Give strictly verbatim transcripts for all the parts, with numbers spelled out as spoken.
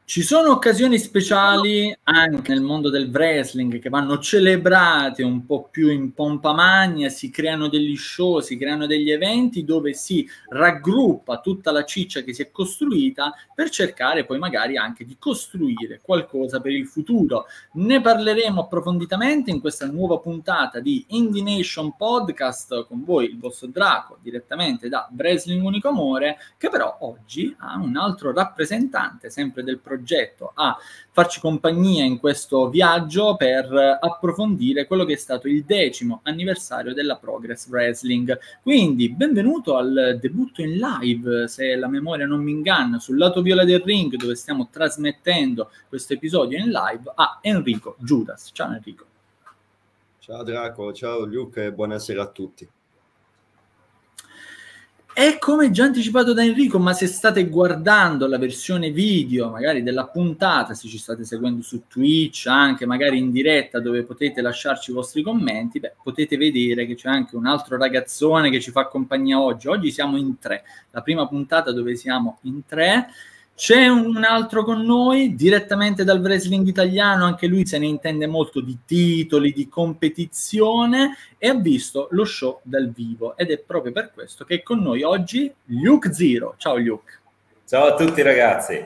Ci sono occasioni speciali anche nel mondo del wrestling che vanno celebrate un po' più in pompa magna, si creano degli show, si creano degli eventi dove si raggruppa tutta la ciccia che si è costruita per cercare poi magari anche di costruire qualcosa per il futuro. Ne parleremo approfonditamente in questa nuova puntata di Indie Nation Podcast con voi, il vostro Draco, direttamente da Wrestling Unico Amore, che però oggi ha un altro rappresentante sempre del progetto a farci compagnia in questo viaggio per approfondire quello che è stato il decimo anniversario della Progress Wrestling. Quindi benvenuto al debutto in live, se la memoria non mi inganna, sul lato viola del ring dove stiamo trasmettendo questo episodio in live, a Enrico Judas. Ciao Enrico. Ciao Draco, ciao Luke e buonasera a tutti. E come già anticipato da Enrico, ma se state guardando la versione video magari della puntata, se ci state seguendo su Twitch, anche magari in diretta dove potete lasciarci i vostri commenti, beh, potete vedere che c'è anche un altro ragazzone che ci fa compagnia oggi. Oggi siamo in tre, la prima puntata dove siamo in tre. C'è un altro con noi direttamente dal wrestling italiano, anche lui se ne intende molto di titoli, di competizione e ha visto lo show dal vivo ed è proprio per questo che è con noi oggi Luke Zero. Ciao Luke. Ciao a tutti ragazzi.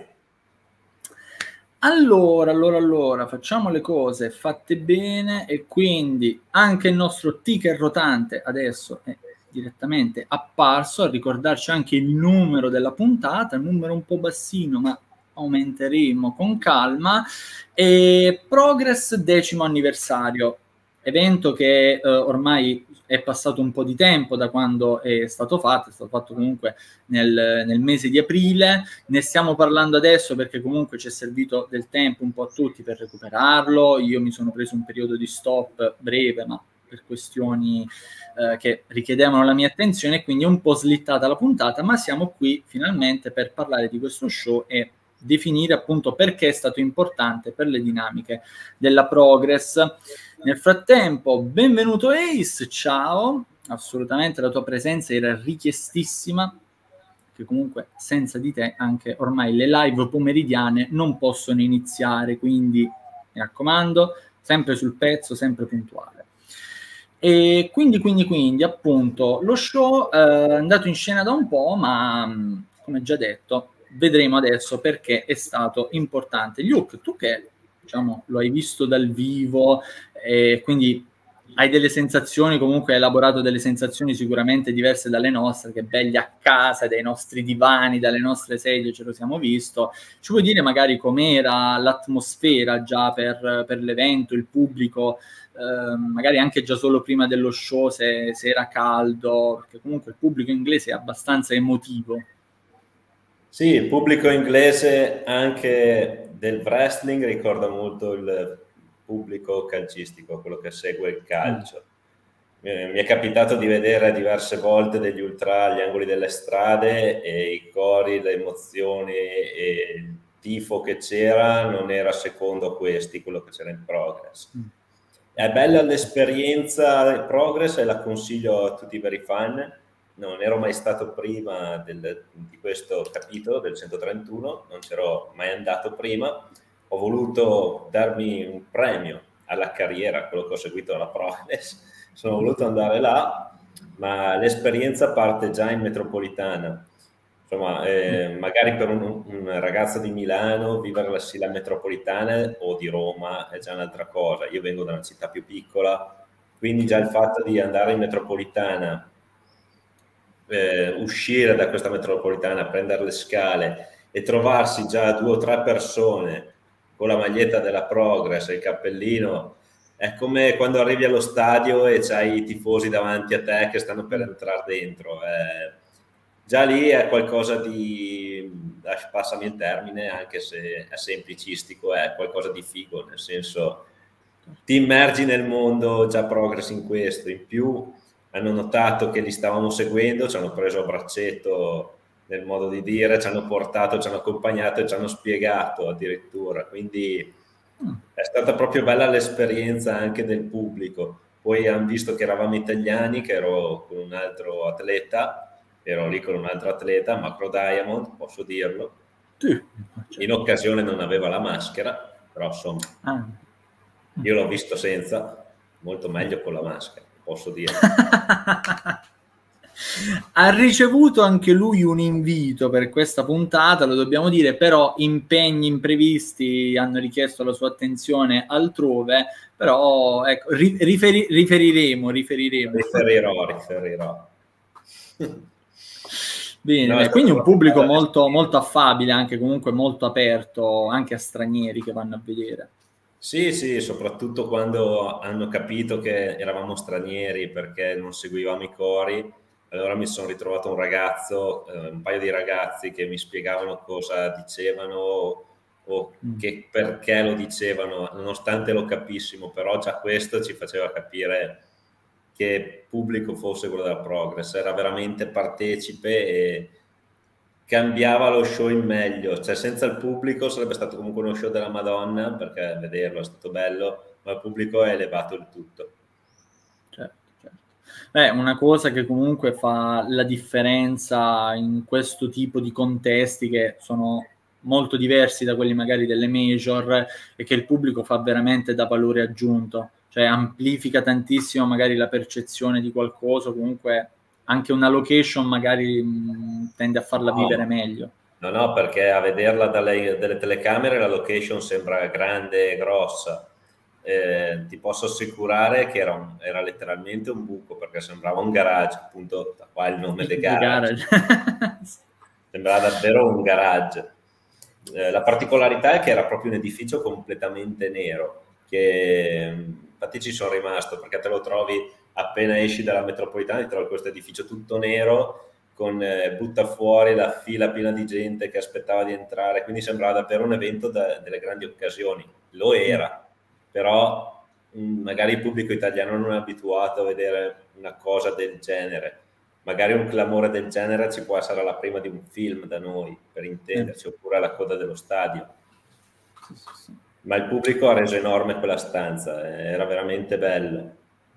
Allora, allora, allora, facciamo le cose fatte bene e quindi anche il nostro ticker rotante adesso è direttamente apparso, a ricordarci anche il numero della puntata, numero un po' bassino ma aumenteremo con calma, e Progress decimo anniversario, evento che eh, ormai è passato un po' di tempo da quando è stato fatto, è stato fatto comunque nel, nel mese di aprile, ne stiamo parlando adesso perché comunque ci è servito del tempo un po' a tutti per recuperarlo, io mi sono preso un periodo di stop breve ma per questioni eh, che richiedevano la mia attenzione, quindi è un po' slittata la puntata, ma siamo qui finalmente per parlare di questo show e definire appunto perché è stato importante per le dinamiche della Progress. Nel frattempo, benvenuto Ace, ciao, assolutamente la tua presenza era richiestissima, che comunque senza di te anche ormai le live pomeridiane non possono iniziare, quindi mi raccomando, sempre sul pezzo, sempre puntuale. E quindi, quindi, quindi, appunto, lo show eh, è andato in scena da un po', ma come già detto, vedremo adesso perché è stato importante. Luke, tu che diciamo lo hai visto dal vivo, e quindi hai delle sensazioni, comunque hai elaborato delle sensazioni sicuramente diverse dalle nostre, che belli a casa, dai nostri divani, dalle nostre sedie, ce lo siamo visto. Ci puoi dire magari com'era l'atmosfera già per, per l'evento, il pubblico, eh, magari anche già solo prima dello show, se, se era caldo, perché comunque il pubblico inglese è abbastanza emotivo. Sì, il pubblico inglese anche del wrestling ricorda molto il pubblico calcistico, quello che segue il calcio. Mm. Eh, mi è capitato di vedere diverse volte degli ultra agli angoli delle strade e i cori, le emozioni e il tifo che c'era non era secondo a questi, quello che c'era in Progress. Mm. È bella l'esperienza del Progress e la consiglio a tutti i veri fan. Non ero mai stato prima del, di questo capitolo del centotrentuno, non c'ero mai andato prima. Ho voluto darmi un premio alla carriera, quello che ho seguito alla Progress, sono voluto andare là, ma l'esperienza parte già in metropolitana. Insomma, eh, magari per un, un ragazzo di Milano vivere la, sì, la metropolitana o di Roma è già un'altra cosa. Io vengo da una città più piccola, quindi già il fatto di andare in metropolitana, eh, uscire da questa metropolitana, prendere le scale e trovarsi già due o tre persone con la maglietta della Progress e il cappellino, è come quando arrivi allo stadio e c'hai i tifosi davanti a te che stanno per entrare dentro. Eh, già lì è qualcosa di, passami il termine, anche se è semplicistico, è qualcosa di figo, nel senso ti immergi nel mondo già Progress in questo. In più hanno notato che li stavamo seguendo, ci hanno preso a braccetto nel modo di dire, ci hanno portato, ci hanno accompagnato e ci hanno spiegato addirittura, quindi è stata proprio bella l'esperienza anche del pubblico. Poi hanno visto che eravamo italiani, che ero con un altro atleta, ero lì con un altro atleta, Macro Diamond, posso dirlo? Sì, In occasione non aveva la maschera, però insomma, ah. io l'ho visto senza, molto meglio con la maschera, posso dire. Ha ricevuto anche lui un invito per questa puntata, lo dobbiamo dire, però impegni imprevisti hanno richiesto la sua attenzione altrove, però ecco, riferi, riferiremo, riferiremo. Riferirò, riferirò. Bene, no, quindi un pubblico molto, molto affabile, anche comunque molto aperto, anche a stranieri che vanno a vedere. Sì, sì, soprattutto quando hanno capito che eravamo stranieri perché non seguivamo i cori. Allora mi sono ritrovato un ragazzo, eh, un paio di ragazzi che mi spiegavano cosa dicevano o mm. che perché lo dicevano, nonostante lo capissimo, però già questo ci faceva capire che pubblico fosse quello della Progress, era veramente partecipe e cambiava lo show in meglio, cioè senza il pubblico sarebbe stato comunque uno show della Madonna, perché vederlo è stato bello, ma il pubblico ha elevato il tutto. Certo. È una cosa che comunque fa la differenza in questo tipo di contesti che sono molto diversi da quelli magari delle major e che il pubblico fa veramente da valore aggiunto, cioè amplifica tantissimo magari la percezione di qualcosa, comunque anche una location magari mh, tende a farla no, vivere meglio. No, no, perché a vederla dalle, dalle telecamere la location sembra grande e grossa. Eh, ti posso assicurare che era, un, era letteralmente un buco, perché sembrava un garage, appunto da qua il nome del garage. garage. Sembrava davvero un garage. Eh, la particolarità è che era proprio un edificio completamente nero, che infatti ci sono rimasto, perché te lo trovi appena esci dalla metropolitana, ti trovi questo edificio tutto nero con eh, butta fuori la fila piena di gente che aspettava di entrare, quindi sembrava davvero un evento da, delle grandi occasioni. Lo era. Però mh, magari il pubblico italiano non è abituato a vedere una cosa del genere. Magari un clamore del genere ci può essere alla prima di un film da noi, per intenderci, mm. oppure alla coda dello stadio. Sì, sì, sì. Ma il pubblico ha reso enorme quella stanza, era veramente bello.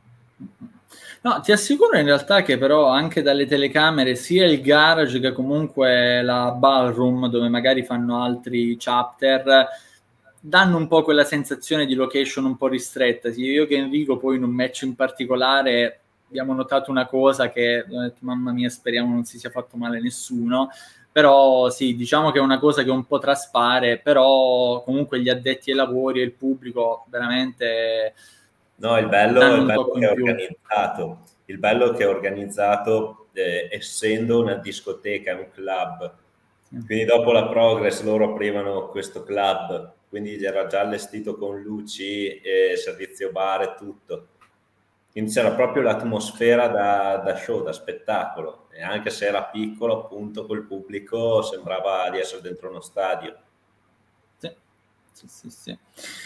No, ti assicuro in realtà che però anche dalle telecamere, sia il garage che comunque la ballroom, dove magari fanno altri chapter, danno un po' quella sensazione di location un po' ristretta. Sì, io che Enrico poi in un match in particolare abbiamo notato una cosa che, mamma mia, speriamo non si sia fatto male nessuno, però sì, diciamo che è una cosa che un po' traspare, però comunque gli addetti ai lavori e il pubblico veramente... No, il bello, il bello che è organizzato, il bello che è organizzato eh, essendo una discoteca, un club, quindi dopo la Progress loro aprivano questo club, quindi era già allestito con luci e servizio bar e tutto, quindi c'era proprio l'atmosfera da, da show, da spettacolo, e anche se era piccolo appunto col pubblico sembrava di essere dentro uno stadio. Sì, sì, sì, sì.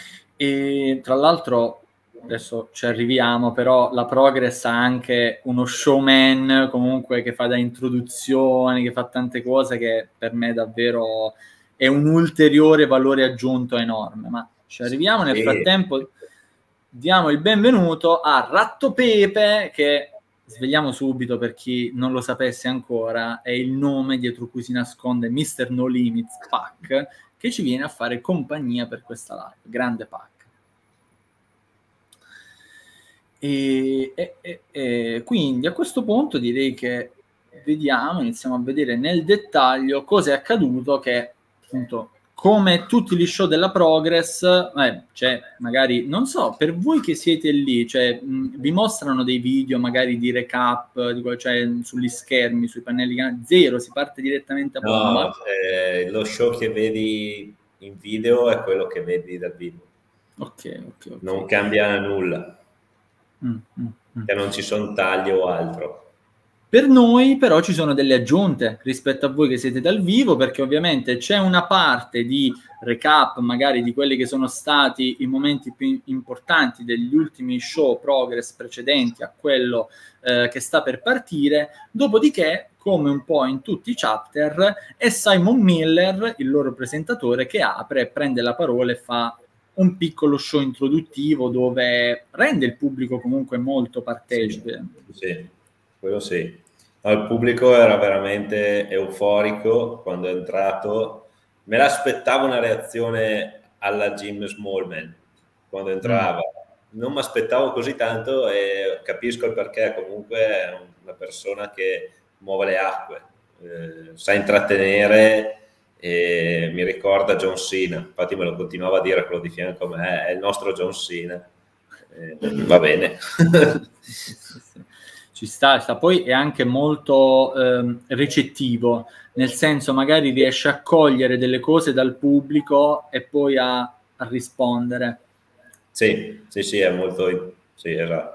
E tra l'altro adesso ci arriviamo, però la Progress ha anche uno showman comunque che fa da introduzioni, che fa tante cose che per me davvero è un ulteriore valore aggiunto enorme, ma ci arriviamo. Nel frattempo diamo il benvenuto a Ratto Pepe, che svegliamo subito per chi non lo sapesse ancora, è il nome dietro cui si nasconde mister No Limits Pac, che ci viene a fare compagnia per questa live. Grande Pac. E, e, e, e quindi a questo punto direi che vediamo, iniziamo a vedere nel dettaglio cosa è accaduto, che appunto come tutti gli show della Progress, eh, cioè magari, non so, per voi che siete lì, cioè mh, vi mostrano dei video magari di recap, di, cioè sugli schermi, sui pannelli, zero, si parte direttamente a bomba? No, eh, lo show che vedi in video è quello che vedi dal vivo. Ok, ok, okay. Non cambia nulla. Mm, mm, mm. Che non ci sono tagli o altro. Per noi però ci sono delle aggiunte rispetto a voi che siete dal vivo, perché ovviamente c'è una parte di recap magari di quelli che sono stati i momenti più importanti degli ultimi show Progress precedenti a quello eh, che sta per partire, dopodiché, come un po' in tutti i chapter, è Simon Miller, il loro presentatore, che apre, prende la parola e fa un piccolo show introduttivo dove rende il pubblico comunque molto partecipe. Sì, sì, quello sì. Il pubblico era veramente euforico quando è entrato, me l'aspettavo una reazione alla Jim Smallman quando entrava, mm. non mi aspettavo così tanto e capisco il perché, comunque è una persona che muove le acque, eh, sa intrattenere e mi ricorda John Cena, infatti me lo continuava a dire quello di fianco a me, è il nostro John Cena, eh, va bene. Ci sta, sta, poi è anche molto eh, recettivo, nel senso magari riesce a cogliere delle cose dal pubblico e poi a, a rispondere. Sì, sì, sì, è molto... sì, esatto.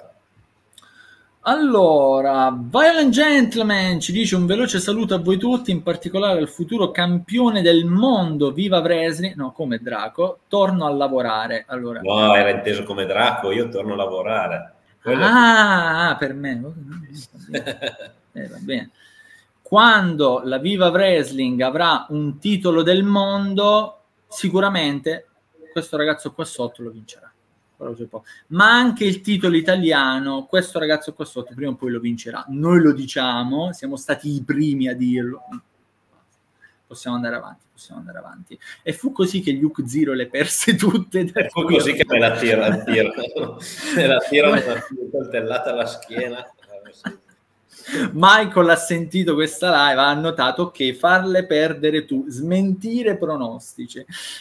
Allora, Violent Gentleman ci dice un veloce saluto a voi tutti, in particolare al futuro campione del mondo, viva Wrestling, no, come Draco, torno a lavorare. Allora, no, era inteso come Draco, io torno a lavorare. Quello ah, è... per me. Eh, va bene. Quando la Viva Wrestling avrà un titolo del mondo, sicuramente questo ragazzo qua sotto lo vincerà. Ma anche il titolo italiano, questo ragazzo qua sotto prima o poi lo vincerà. Noi lo diciamo, siamo stati i primi a dirlo. Possiamo andare avanti, possiamo andare avanti. E fu così che Luke Zero le perse tutte. E fu così che me la tira, la tira. me la tira una coltellata alla schiena. Michael ha sentito questa live, ha notato, ok, farle perdere tu, smentire pronostici.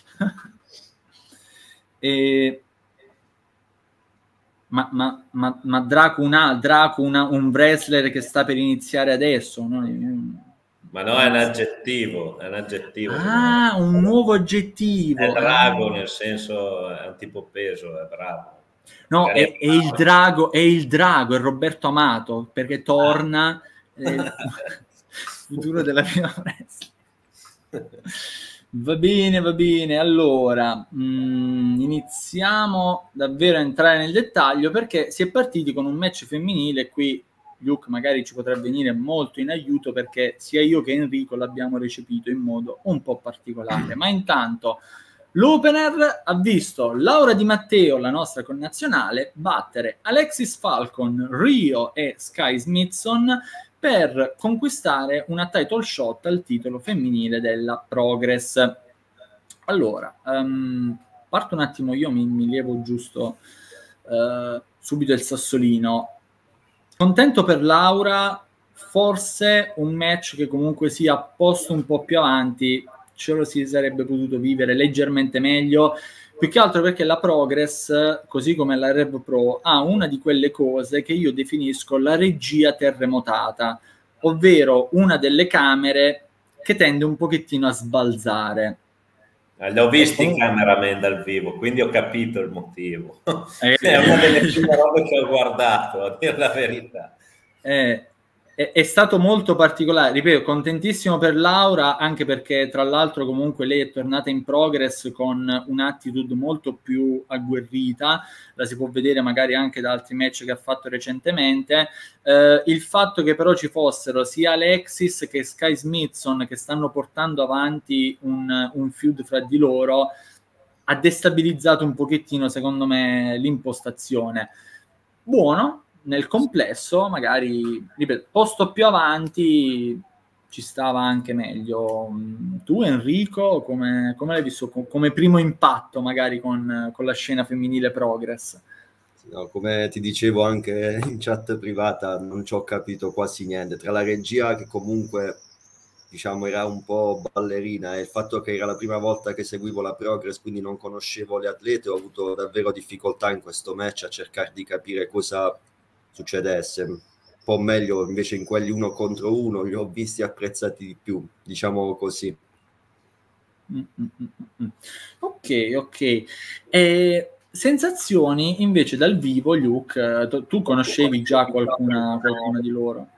e... Ma, ma, ma, ma Draco, una, Draco una, un wrestler che sta per iniziare adesso, no? Ma no, è un aggettivo, è un aggettivo. Ah, un nuovo aggettivo. È drago, nel senso, è un tipo peso, è bravo. No, è, è, è il drago, è il drago, è Roberto Amato, perché torna ah. eh, il futuro della prima wrestling. Va bene, va bene. Allora, mh, iniziamo davvero a entrare nel dettaglio, perché si è partiti con un match femminile. Qui Luke magari ci potrà venire molto in aiuto, perché sia io che Enrico l'abbiamo recepito in modo un po' particolare. Ma intanto l'opener ha visto Laura Di Matteo, la nostra connazionale, battere Alexis Falcon, Rio e Sky Smithson per conquistare una title shot al titolo femminile della Progress. Allora, um, parto un attimo io, mi, mi levo giusto uh, subito il sassolino. Contento per Laura, forse un match che comunque sia posto un po' più avanti, ce lo si sarebbe potuto vivere leggermente meglio, più che altro perché la Progress, così come la Rev Pro, ha una di quelle cose che io definisco la regia terremotata, ovvero una delle camere che tende un pochettino a sbalzare. Li ho visti in cameraman dal vivo, quindi ho capito il motivo. Eh, è una delle prime robe che ho guardato, a dire la verità. Eh, è, è stato molto particolare, ripeto, contentissimo per Laura, anche perché tra l'altro comunque lei è tornata in Progress con un'attitude molto più agguerrita, la si può vedere magari anche da altri match che ha fatto recentemente. Eh, il fatto che però ci fossero sia Alexis che Sky Smithson che stanno portando avanti un, un feud fra di loro ha destabilizzato un pochettino, secondo me, l'impostazione. Buono, nel complesso, magari, ripeto, posto più avanti ci stava anche meglio. Tu, Enrico, come, come l'hai visto come primo impatto magari con, con la scena femminile Progress? No, come ti dicevo anche in chat privata, non ci ho capito quasi niente. Tra la regia, che comunque diciamo era un po' ballerina, e il fatto che era la prima volta che seguivo la Progress, quindi non conoscevo le atlete, ho avuto davvero difficoltà in questo match a cercare di capire cosa succedesse. Un po' meglio invece in quelli uno contro uno, li ho visti apprezzati di più, diciamo così. Mm, mm, mm. Ok, ok. E sensazioni invece dal vivo, Luke, tu, tu conoscevi già qualcuna, qualcuna di loro?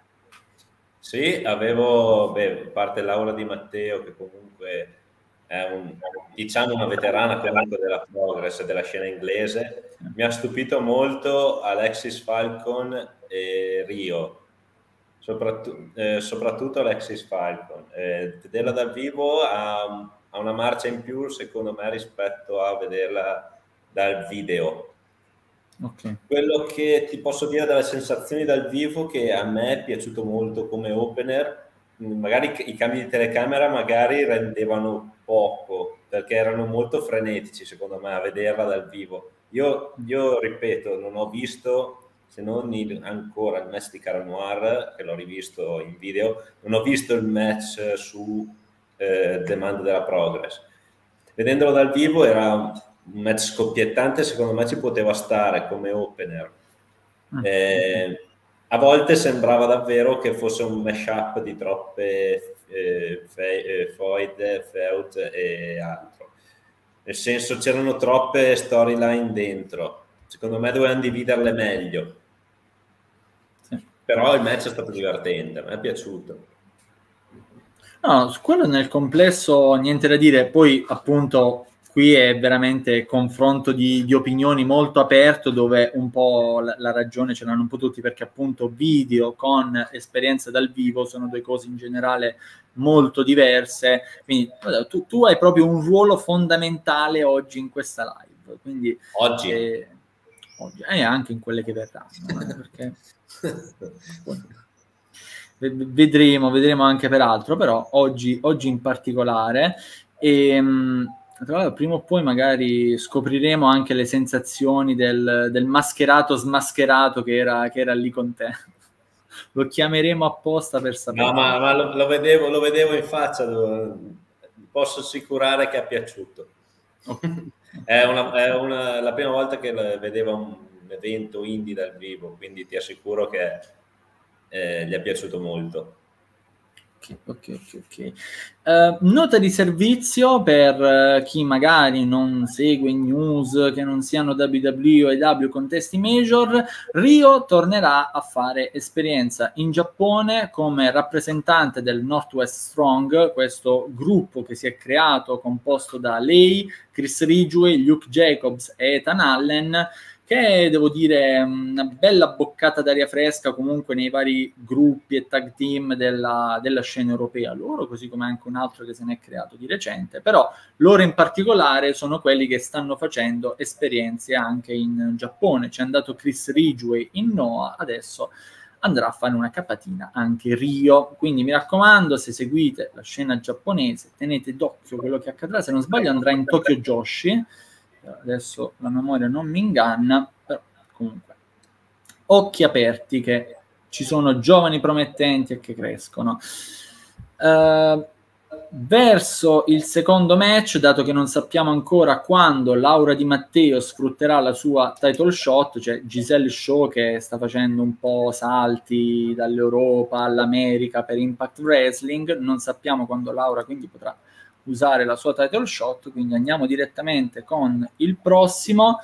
Sì, avevo, beh, a parte Laura Di Matteo, che comunque è un, diciamo una veterana comunque della Progress e della scena inglese, mi ha stupito molto Alexis Falcon e Rio, soprattutto, eh, soprattutto Alexis Falcon. Eh, vederla dal vivo ha, ha una marcia in più, secondo me, rispetto a vederla dal video. Okay. Quello che ti posso dire dalle sensazioni dal vivo, che a me è piaciuto molto come opener, magari i cambi di telecamera magari rendevano poco, perché erano molto frenetici secondo me a vederla dal vivo. Io, io ripeto, non ho visto, se non il, ancora il match di Cara Noir, che l'ho rivisto in video, non ho visto il match su eh, Demand della Progress. Vedendolo dal vivo era un match scoppiettante, secondo me ci poteva stare come opener. Eh, a volte sembrava davvero che fosse un mashup di troppe eh, fe, eh, Foyd, Feud e altro. Nel senso, c'erano troppe storyline dentro. Secondo me dovevano dividerle meglio. Sì. Però il match è stato divertente, a me è piaciuto. No, su quello nel complesso niente da dire. Poi appunto qui è veramente confronto di, di opinioni molto aperto, dove un po' la, la ragione ce l'hanno un po' tutti, perché appunto video con esperienza dal vivo sono due cose in generale molto diverse. Quindi tu, tu hai proprio un ruolo fondamentale oggi in questa live, quindi oggi eh, oggi e anche in quelle che verranno, eh, perché vedremo vedremo anche per altro, però oggi, oggi in particolare. E tra l'altro prima o poi magari scopriremo anche le sensazioni del, del mascherato smascherato che era, che era lì con te. Lo chiameremo apposta per sapere. No, ma, ma lo, lo, vedevo, lo vedevo in faccia, lo, posso assicurare che è piaciuto. È, una, è una, la prima volta che vedeva un evento indie dal vivo, quindi ti assicuro che eh, gli è piaciuto molto. Ok, ok, ok. Uh, nota di servizio per uh, chi magari non segue news che non siano W W E o A E W Contesti Major. Ryo tornerà a fare esperienza in Giappone come rappresentante del Northwest Strong, questo gruppo che si è creato composto da lei, Chris Ridgway, Luke Jacobs e Ethan Allen, che devo dire una bella boccata d'aria fresca comunque nei vari gruppi e tag team della, della scena europea loro, così come anche un altro che se ne è creato di recente, però loro in particolare sono quelli che stanno facendo esperienze anche in Giappone. C'è andato Chris Ridgway in Noah, adesso andrà a fare una capatina anche Ryo, quindi mi raccomando, se seguite la scena giapponese tenete d'occhio quello che accadrà. Se non sbaglio andrà in Tokyo Joshi, adesso la memoria non mi inganna, però comunque occhi aperti che ci sono giovani promettenti e che crescono. Uh, verso il secondo match, dato che non sappiamo ancora quando Laura Di Matteo sfrutterà la sua title shot, cioè Giselle Shaw che sta facendo un po' salti dall'Europa all'America per Impact Wrestling, non sappiamo quando Laura quindi potrà usare la sua title shot, quindi andiamo direttamente con il prossimo.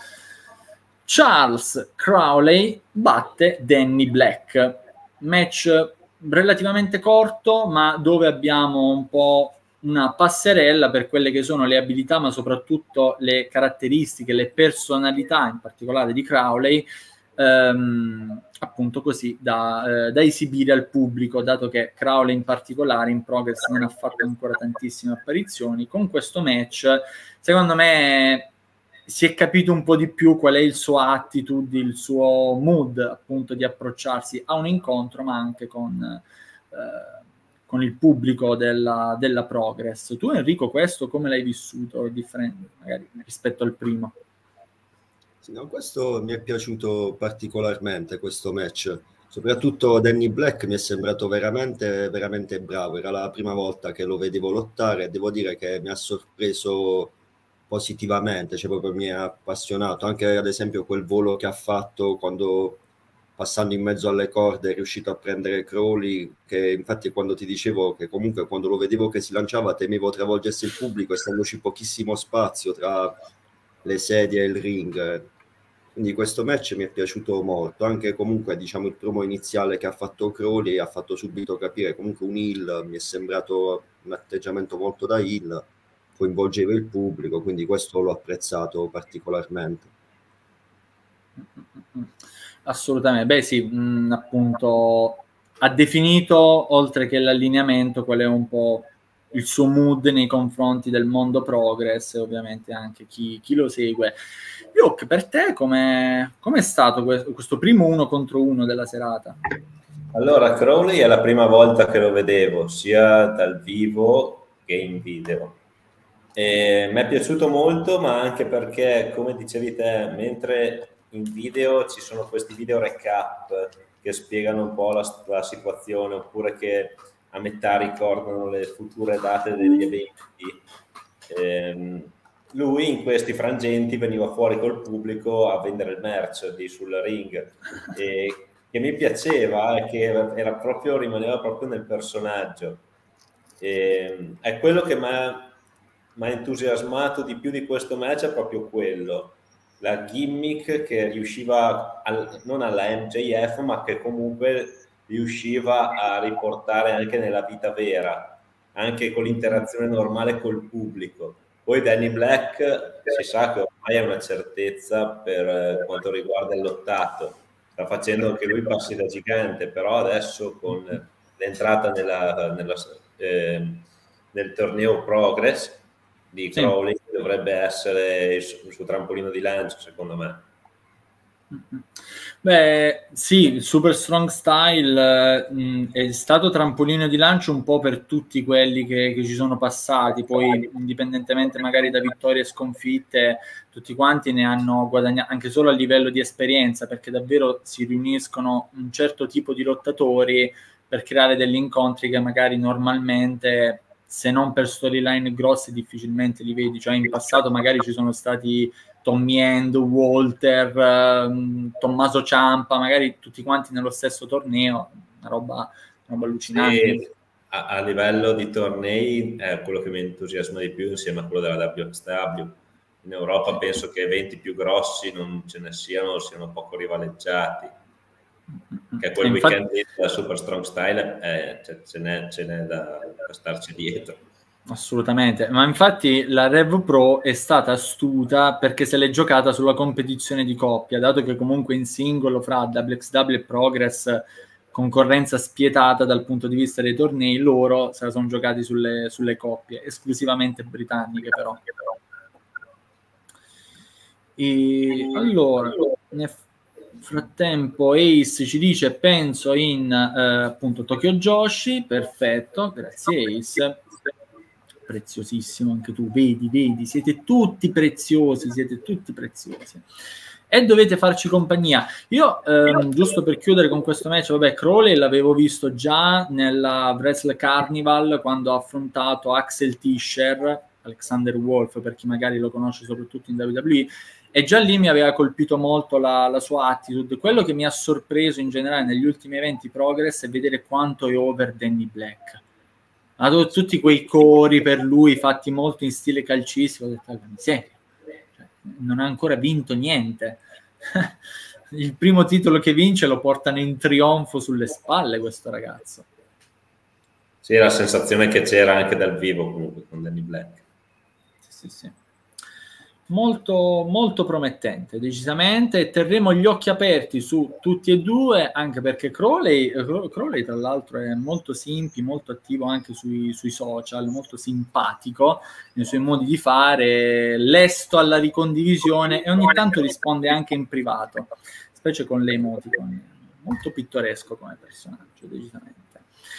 Charles Crowley batte Danny Black, match relativamente corto ma dove abbiamo un po' una passerella per quelle che sono le abilità ma soprattutto le caratteristiche, le personalità in particolare di Crowley, ehm, appunto così da, eh, da esibire al pubblico, dato che Crowley in particolare in Progress non ha fatto ancora tantissime apparizioni. Con questo match secondo me si è capito un po' di più qual è il suo attitude, il suo mood appunto di approcciarsi a un incontro ma anche con, eh, con il pubblico della, della Progress. Tu Enrico questo come l'hai vissuto differente magari rispetto al primo? Sì, no, questo mi è piaciuto particolarmente, questo match. Soprattutto Danny Black mi è sembrato veramente, veramente bravo. Era la prima volta che lo vedevo lottare e devo dire che mi ha sorpreso positivamente, cioè proprio mi ha appassionato. Anche ad esempio quel volo che ha fatto quando, passando in mezzo alle corde, è riuscito a prendere Crowley, che infatti quando ti dicevo che comunque quando lo vedevo che si lanciava temevo travolgesse il pubblico, essendoci pochissimo spazio tra le sedie e il ring. Quindi questo match mi è piaciuto molto, anche comunque diciamo il promo iniziale che ha fatto Crowley ha fatto subito capire comunque un heel, mi è sembrato un atteggiamento molto da heel, coinvolgeva il pubblico, quindi questo l'ho apprezzato particolarmente. Assolutamente, beh sì, mh, appunto ha definito oltre che l'allineamento qual è un po' il suo mood nei confronti del mondo Progress e ovviamente anche chi, chi lo segue. Luke, per te com'è, com'è stato questo, questo primo uno contro uno della serata? Allora, Crowley è la prima volta che lo vedevo, sia dal vivo che in video. E mi è piaciuto molto, ma anche perché, come dicevi te, mentre in video ci sono questi video recap che spiegano un po' la, la situazione, oppure che a metà ricordano le future date degli eventi, ehm, lui in questi frangenti veniva fuori col pubblico a vendere il merch di sul ring, e che mi piaceva e che era proprio, rimaneva proprio nel personaggio. E, è quello che mi ha mi ha entusiasmato di più di questo match, è proprio quello, la gimmick che riusciva al, non alla M J F, ma che comunque riusciva a riportare anche nella vita vera, anche con l'interazione normale col pubblico. Poi Danny Black si sa che ormai è una certezza per quanto riguarda il lottato, sta facendo anche lui passi da gigante, però adesso con l'entrata nella, nella, eh, nel torneo Progress di Crowley, sì, dovrebbe essere il suo, il suo trampolino di lancio, secondo me. Beh, sì, il Super Strong Style mh, è stato trampolino di lancio un po' per tutti quelli che, che ci sono passati, poi indipendentemente magari da vittorie e sconfitte, tutti quanti ne hanno guadagnato anche solo a livello di esperienza, perché davvero si riuniscono un certo tipo di lottatori per creare degli incontri che magari normalmente, se non per storyline grosse, difficilmente li vedi. Cioè in passato magari ci sono stati Tommy End, Walter, um, Tommaso Ciampa, magari tutti quanti nello stesso torneo, una roba, una roba allucinante. Sì, a, a livello di tornei è quello che mi entusiasma di più insieme a quello della W X W. In Europa penso che eventi più grossi non ce ne siano, siano poco rivaleggiati. Che quel infatti, weekend della Super Strong Style eh, cioè, ce n'è, ce n'è da, da starci dietro. Assolutamente, ma infatti la Rev Pro è stata astuta perché se l'è giocata sulla competizione di coppia, dato che comunque in singolo fra W X W e Progress concorrenza spietata dal punto di vista dei tornei, loro se la sono giocati sulle, sulle coppie, esclusivamente britanniche però. E allora, nel frattempo Ace ci dice penso in eh, appunto Tokyo Joshi, perfetto, grazie Ace, preziosissimo anche tu, vedi, vedi, siete tutti preziosi, siete tutti preziosi e dovete farci compagnia. Io ehm, giusto per chiudere con questo match, vabbè, Crowley l'avevo visto già nella Wrestle Carnival quando ha affrontato Axel Tischer, Alexander Wolf per chi magari lo conosce soprattutto in W W E, e già lì mi aveva colpito molto la, la sua attitude. Quello che mi ha sorpreso in generale negli ultimi eventi Progress è vedere quanto è over Danny Black. Ha tutti quei cori per lui fatti molto in stile calcistico, ho detto, cioè, non ha ancora vinto niente. Il primo titolo che vince lo portano in trionfo sulle spalle questo ragazzo. Sì, la sensazione che c'era anche dal vivo comunque con Danny Black. Sì, sì, sì. Molto, molto promettente, decisamente, e terremo gli occhi aperti su tutti e due, anche perché Crowley, Crowley tra l'altro è molto simpi, molto attivo anche sui, sui social, molto simpatico nei suoi modi di fare, lesto alla ricondivisione e ogni tanto risponde anche in privato, specie con le emoticon, molto pittoresco come personaggio, decisamente.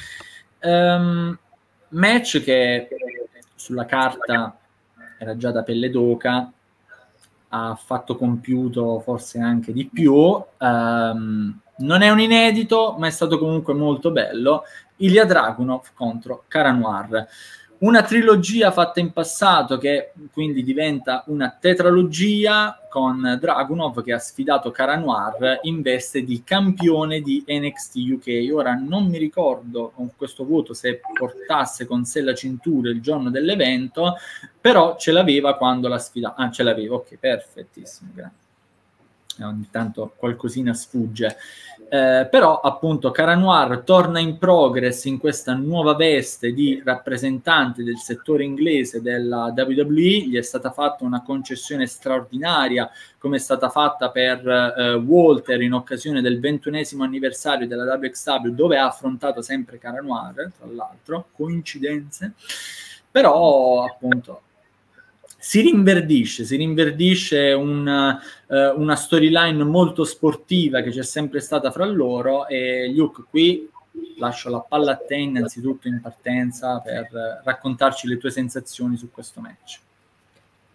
Um, match che sulla carta era già da pelle d'oca, ha fatto compiuto forse anche di più, um, non è un inedito ma è stato comunque molto bello. Ilya Dragunov contro Cara Noir, una trilogia fatta in passato che quindi diventa una tetralogia, con Dragunov che ha sfidato Cara Noir in veste di campione di N X T U K. Ora non mi ricordo con questo vuoto se portasse con sé la cintura il giorno dell'evento, però ce l'aveva quando la sfidava. Ah, ce l'aveva, ok, perfettissimo, grazie. Ogni tanto qualcosina sfugge. Eh, però appunto Cara Noir torna in Progress in questa nuova veste di rappresentante del settore inglese della W W E. Gli è stata fatta una concessione straordinaria come è stata fatta per eh, Walter in occasione del ventunesimo anniversario della W X W, dove ha affrontato sempre Cara Noir, tra l'altro, coincidenze, però appunto si rinverdisce, si rinverdisce una, eh, una storyline molto sportiva che c'è sempre stata fra loro. E Luke, qui lascio la palla a te innanzitutto in partenza per raccontarci le tue sensazioni su questo match.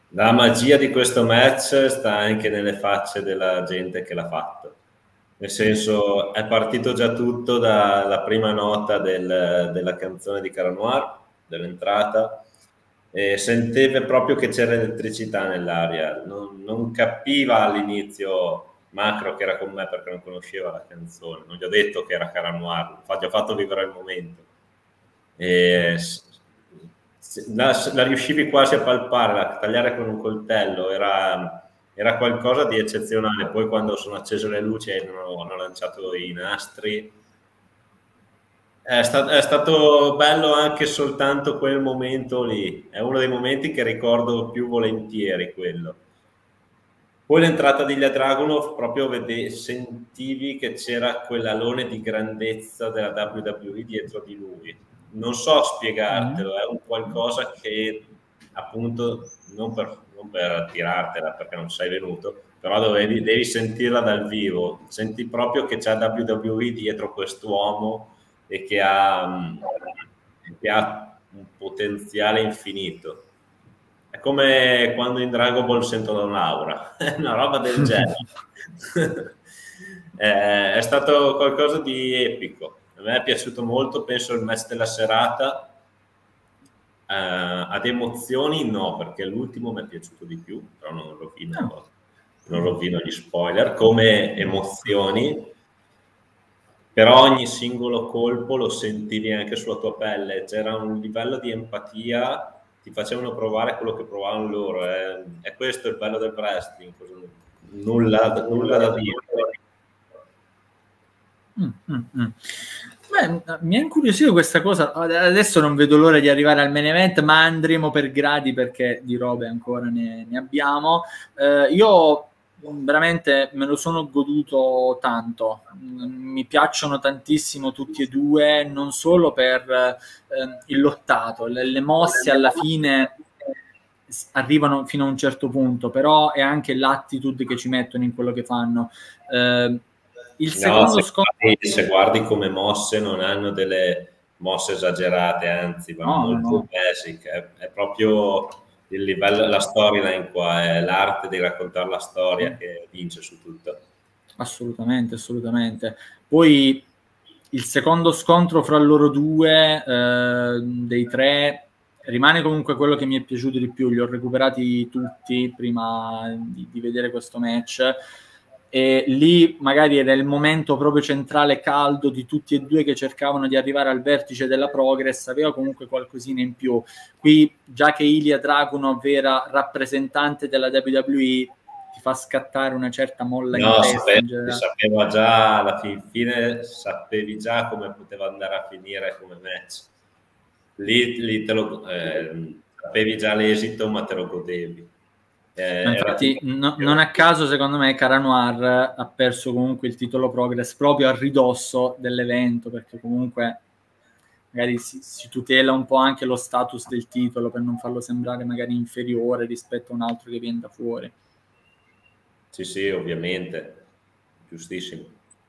La magia di questo match sta anche nelle facce della gente che l'ha fatto. Nel senso, è partito già tutto dalla prima nota del, della canzone di Cara Noir, dell'entrata, e senteva proprio che c'era elettricità nell'aria. Non, non capiva all'inizio Macro, che era con me perché non conosceva la canzone, non gli ho detto che era Cara Noir, gli ho fatto vivere il momento. E la, la riuscivi quasi a palpare, a tagliare con un coltello, era, era qualcosa di eccezionale. Poi quando sono accese le luci e hanno, hanno lanciato i nastri, è stato, è stato bello anche soltanto quel momento lì, è uno dei momenti che ricordo più volentieri quello. Poi l'entrata di Ilya Dragunov, proprio vede, sentivi che c'era quell'alone di grandezza della W W E dietro di lui. Non so spiegartelo, è un qualcosa che appunto, non per, non per tirartela perché non sei venuto, però dovevi, devi sentirla dal vivo, senti proprio che c'è W W E dietro quest'uomo e che ha, che ha un potenziale infinito. È come quando in Dragon Ball sentono un'aura, è una roba del genere. eh, è stato qualcosa di epico. A me è piaciuto molto, penso il match della serata. Eh, ad emozioni no, perché l'ultimo mi è piaciuto di più, però non rovino, no. non rovino gli spoiler. Come emozioni, però ogni singolo colpo lo sentivi anche sulla tua pelle, c'era un livello di empatia, ti facevano provare quello che provavano loro, è, è questo il bello del wrestling, nulla, nulla da dire. Mm, mm, mm. Beh, mi ha incuriosito questa cosa, adesso non vedo l'ora di arrivare al main event, ma andremo per gradi perché di robe ancora ne, ne abbiamo. Eh, io veramente me lo sono goduto tanto, mi piacciono tantissimo tutti e due, non solo per eh, il lottato, le, le mosse alla fine arrivano fino a un certo punto, però è anche l'attitude che ci mettono in quello che fanno. Eh, il secondo no, se, scontro... guardi, se guardi come mosse non hanno delle mosse esagerate, anzi vanno no, molto no. basic, è, è proprio il livello, la storyline qua, è l'arte di raccontare la storia che vince su tutto. Assolutamente, assolutamente. Poi il secondo scontro fra loro due, eh, dei tre, rimane comunque quello che mi è piaciuto di più. Li ho recuperati tutti prima di, di vedere questo match. E lì magari era il momento proprio centrale, caldo, di tutti e due che cercavano di arrivare al vertice della Progress, aveva comunque qualcosina in più. Qui, già che Ilya Dragunov era rappresentante della W W E, ti fa scattare una certa molla no, in testa. sapevo, in generale. Sapeva già, alla fin fine, sapevi già come poteva andare a finire come match. Lì, lì te lo, eh, sapevi già l'esito, ma te lo godevi. Eh, infatti tipo... no, non a caso secondo me Cara Noir ha perso comunque il titolo Progress proprio a ridosso dell'evento, perché comunque magari si, si tutela un po' anche lo status del titolo per non farlo sembrare magari inferiore rispetto a un altro che viene da fuori. Sì, sì, ovviamente, giustissimo.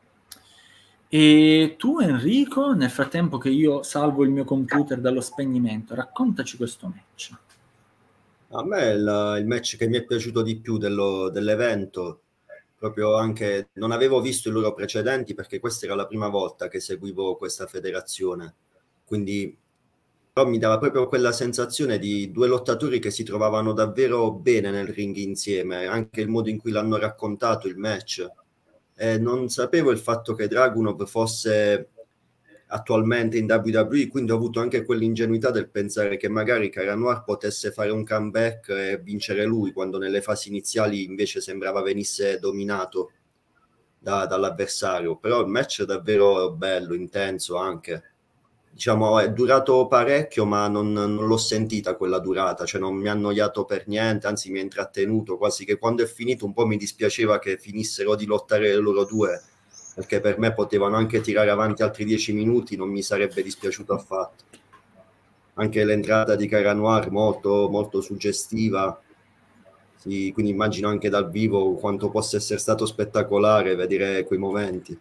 E tu Enrico, nel frattempo che io salvo il mio computer dallo spegnimento, raccontaci questo match. A me il, il match che mi è piaciuto di più dello, dell'evento, proprio anche non avevo visto i loro precedenti perché questa era la prima volta che seguivo questa federazione, quindi però mi dava proprio quella sensazione di due lottatori che si trovavano davvero bene nel ring insieme, anche il modo in cui l'hanno raccontato il match. Eh, non sapevo il fatto che Dragunov fosse attualmente in W W E, quindi ho avuto anche quell'ingenuità del pensare che magari Cara Noir potesse fare un comeback e vincere lui, quando nelle fasi iniziali invece sembrava venisse dominato da, dall'avversario. Però il match è davvero bello, intenso anche. Diciamo, è durato parecchio, ma non, non l'ho sentita quella durata, cioè non mi ha annoiato per niente, anzi mi ha intrattenuto, quasi che quando è finito un po' mi dispiaceva che finissero di lottare loro due, perché per me potevano anche tirare avanti altri dieci minuti, non mi sarebbe dispiaciuto affatto. Anche l'entrata di Cara Noir molto, molto suggestiva, sì, quindi immagino anche dal vivo quanto possa essere stato spettacolare vedere quei momenti.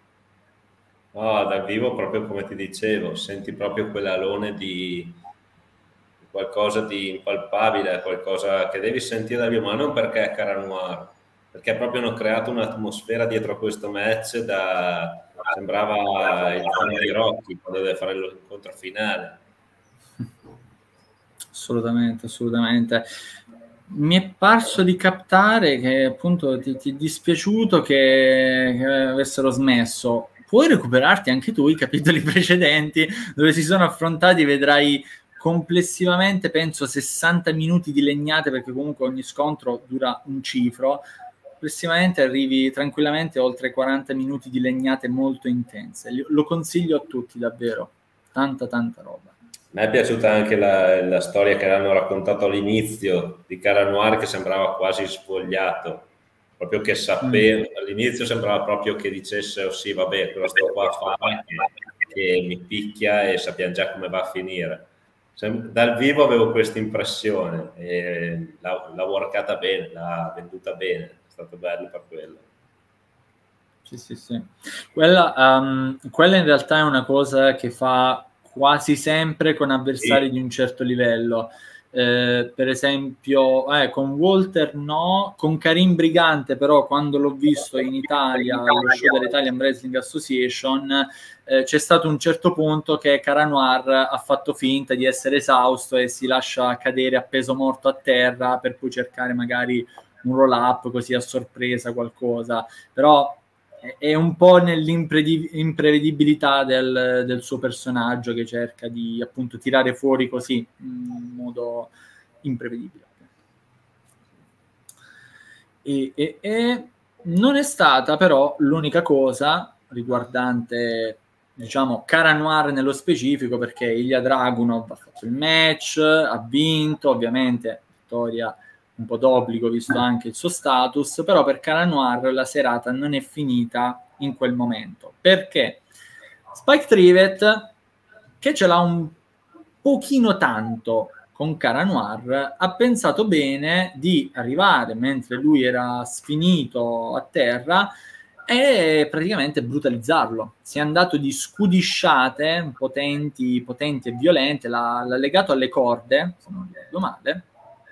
No, dal vivo proprio come ti dicevo, senti proprio quell'alone di, qualcosa di impalpabile, qualcosa che devi sentire dal vivo, ma non perché è Cara Noir, perché proprio hanno creato un'atmosfera dietro questo match da... sembrava il fan di Rocky quando deve fare l'incontro finale. Assolutamente, assolutamente. Mi è parso di captare che appunto ti, ti è dispiaciuto che, che avessero smesso. Puoi recuperarti anche tu i capitoli precedenti dove si sono affrontati, vedrai complessivamente penso sessanta minuti di legnate, perché comunque ogni scontro dura un cifro. Complessivamente arrivi tranquillamente oltre quaranta minuti di legnate molto intense. Lo consiglio a tutti, davvero. Tanta, tanta roba. A me è piaciuta anche la, la storia che hanno raccontato all'inizio di Cara Noir, che sembrava quasi svogliato, proprio che sapeva, mm. all'inizio sembrava proprio che dicesse, oh sì, vabbè, quello sto qua a fare, che, che mi picchia e sappiamo già come va a finire. Dal vivo avevo questa impressione e l'ha, l'ha workata bene, l'ha venduta bene, è stato bello per quello. Sì, sì, sì. Quella, um, quella in realtà è una cosa che fa quasi sempre con avversari sì. di un certo livello. Eh, per esempio, eh, con Walter no, con Karim Brigante però quando l'ho visto in Italia allo show dell'Italian Wrestling Association eh, c'è stato un certo punto che Cara Noir ha fatto finta di essere esausto e si lascia cadere a peso morto a terra per poi cercare magari un roll up così a sorpresa, qualcosa, però è un po' nell'imprevedibilità del, del suo personaggio che cerca di appunto tirare fuori così in modo imprevedibile. E, e, e non è stata però l'unica cosa riguardante, diciamo, Cara Noir nello specifico, perché Ilya Dragunov ha fatto il match, ha vinto, ovviamente vittoria un po' d'obbligo visto anche il suo status, però per Cara Noir la serata non è finita in quel momento, perché Spike Trivet, che ce l'ha un pochino tanto con Cara Noir, ha pensato bene di arrivare mentre lui era sfinito a terra e praticamente brutalizzarlo. Si è andato di scudisciate potenti, potenti e violente, l'ha, l'ha legato alle corde, se non ricordo male,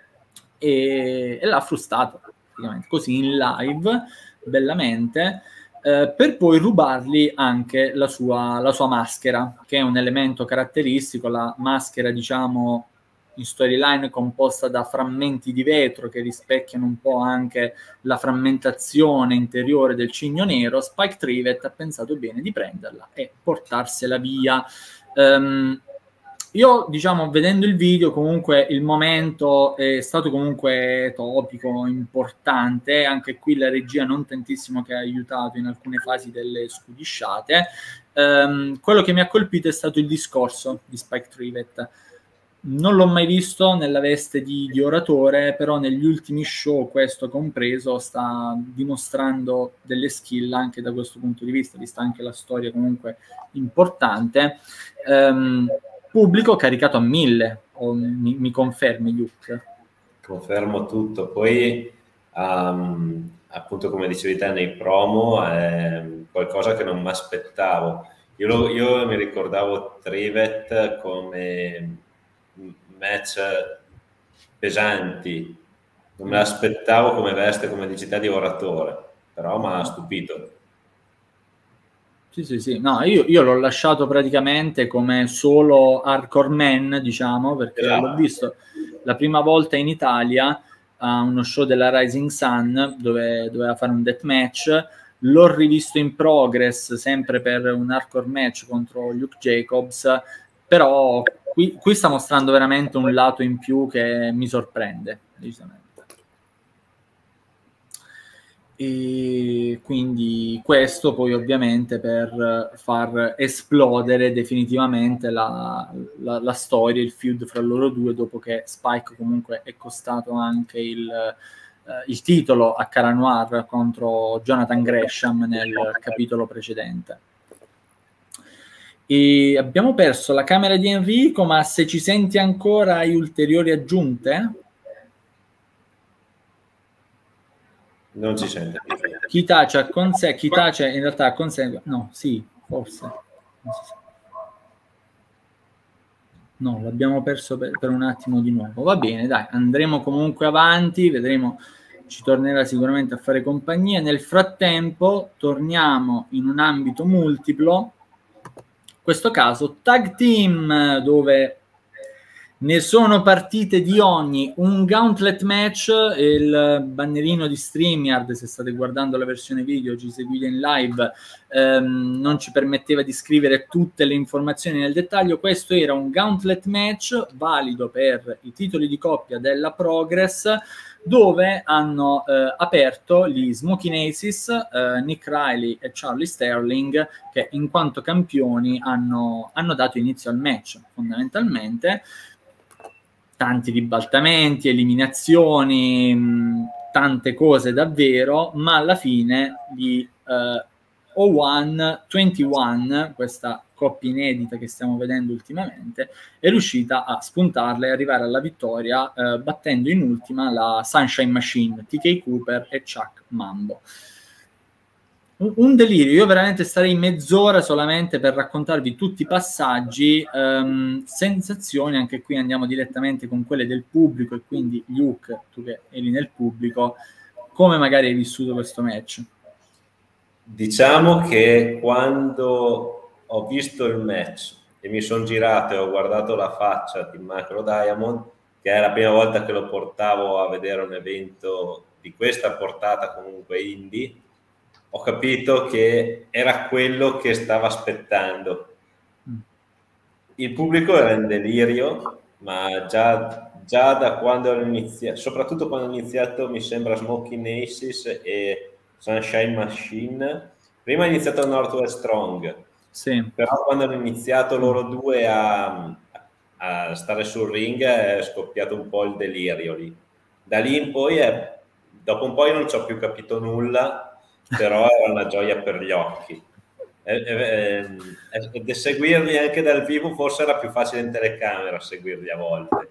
e, e l'ha frustato praticamente così in live bellamente, eh, per poi rubargli anche la sua, la sua maschera, che è un elemento caratteristico, la maschera diciamo in storyline composta da frammenti di vetro che rispecchiano un po' anche la frammentazione interiore del cigno nero. Spike Trivet ha pensato bene di prenderla e portarsela via. Um, Io, diciamo, vedendo il video, comunque il momento è stato comunque topico, importante, anche qui la regia non tantissimo che ha aiutato in alcune fasi delle scudisciate. Um, quello che mi ha colpito è stato il discorso di Spike Trivet. Non l'ho mai visto nella veste di, di oratore, però negli ultimi show, questo compreso, sta dimostrando delle skill anche da questo punto di vista, vista anche la storia comunque importante. Um, pubblico caricato a mille, o mi, mi confermi, Luke? Confermo tutto. Poi um, appunto come dicevi te nei promo è qualcosa che non mi aspettavo. Io, lo, io mi ricordavo Trivet come match pesanti, non me l'aspettavo come veste, come dici te, di oratore, però mi ha stupito. Sì, sì, sì. No, io, io l'ho lasciato praticamente come solo hardcore man, diciamo, perché esatto. L'ho visto la prima volta in Italia a uno show della Rising Sun dove doveva fare un death match. L'ho rivisto in progress sempre per un hardcore match contro Luke Jacobs, però qui, qui sta mostrando veramente un lato in più che mi sorprende, decisamente. E quindi questo poi ovviamente per far esplodere definitivamente la, la, la storia, il feud fra loro due, dopo che Spike comunque è costato anche il, eh, il titolo a Cara Noir contro Jonathan Gresham nel capitolo precedente. E abbiamo perso la camera di Enrico, ma se ci senti ancora hai ulteriori aggiunte? Non ci sente. Chi tace con sé, chi tace in realtà con sé, no, sì, forse. Non si sa. No, l'abbiamo perso per, per un attimo di nuovo. Va bene, dai, andremo comunque avanti, vedremo, ci tornerà sicuramente a fare compagnia. Nel frattempo torniamo in un ambito multiplo, in questo caso tag team, dove ne sono partite di ogni. Un gauntlet match, il bannerino di StreamYard, se state guardando la versione video, ci seguite in live, ehm, non ci permetteva di scrivere tutte le informazioni nel dettaglio. Questo era un gauntlet match valido per i titoli di coppia della Progress, dove hanno eh, aperto gli Smoking Aces, eh, Nick Riley e Charlie Sterling, che in quanto campioni hanno, hanno dato inizio al match, fondamentalmente. Tanti ribaltamenti, eliminazioni, mh, tante cose davvero, ma alla fine gli eh, O uno ventuno, questa coppia inedita che stiamo vedendo ultimamente, è riuscita a spuntarla e arrivare alla vittoria, eh, battendo in ultima la Sunshine Machine, T K Cooper e Chuck Mambo. Un delirio, io veramente starei mezz'ora solamente per raccontarvi tutti i passaggi, ehm, sensazioni. Anche qui andiamo direttamente con quelle del pubblico, e quindi Luke, tu che eri nel pubblico, come magari hai vissuto questo match? Diciamo che quando ho visto il match e mi sono girato e ho guardato la faccia di Macro Diamond, che è la prima volta che lo portavo a vedere un evento di questa portata comunque indie, ho capito che era quello che stava aspettando. Il pubblico era in delirio, ma già, già da quando ho iniziato, soprattutto quando ho iniziato, mi sembra, Smoking Aces e Sunshine Machine. Prima è iniziato Northwest Strong, sì. Però quando hanno iniziato loro due a, a stare sul ring è scoppiato un po' il delirio lì. Da lì in poi, è, dopo un po' io non ci ho più capito nulla, però era una gioia per gli occhi. E, e, e seguirli anche dal vivo forse era più facile in telecamera, seguirli a volte.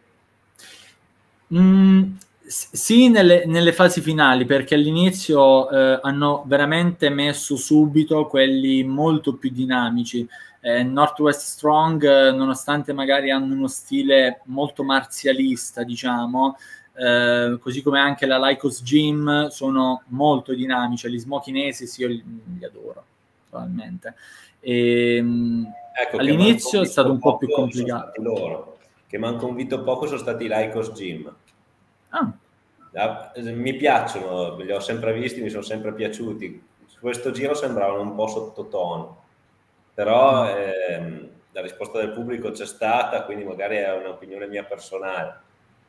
Mm, sì, nelle, nelle fasi finali, perché all'inizio eh, hanno veramente messo subito quelli molto più dinamici. eh, Northwest Strong, eh, nonostante magari hanno uno stile molto marzialista, diciamo, eh, così come anche la Lycos Gym, sono molto dinamici. Gli Smoking Aces io li, li adoro totalmente. E, ecco, all'inizio è stato un po' più complicato. Loro che mi hanno convinto poco sono stati i Lycos Gym. Ah. Mi piacciono, li ho sempre visti, mi sono sempre piaciuti. Questo giro sembravano un po' sottotono, però mm. ehm, la risposta del pubblico c'è stata, quindi magari è un'opinione mia personale.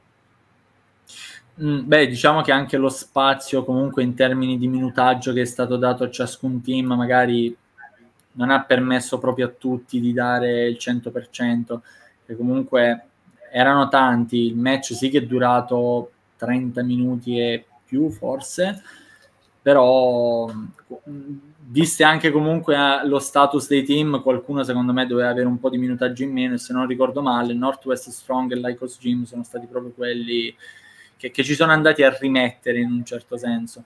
Mm, beh, diciamo che anche lo spazio comunque in termini di minutaggio che è stato dato a ciascun team magari non ha permesso proprio a tutti di dare il cento per cento, che comunque erano tanti. Il match sì che è durato trenta minuti e più forse, però viste anche comunque lo status dei team, qualcuno secondo me doveva avere un po' di minutaggio in meno, e se non ricordo male Northwest Strong e Lycos Gym sono stati proprio quelli che, che ci sono andati a rimettere in un certo senso.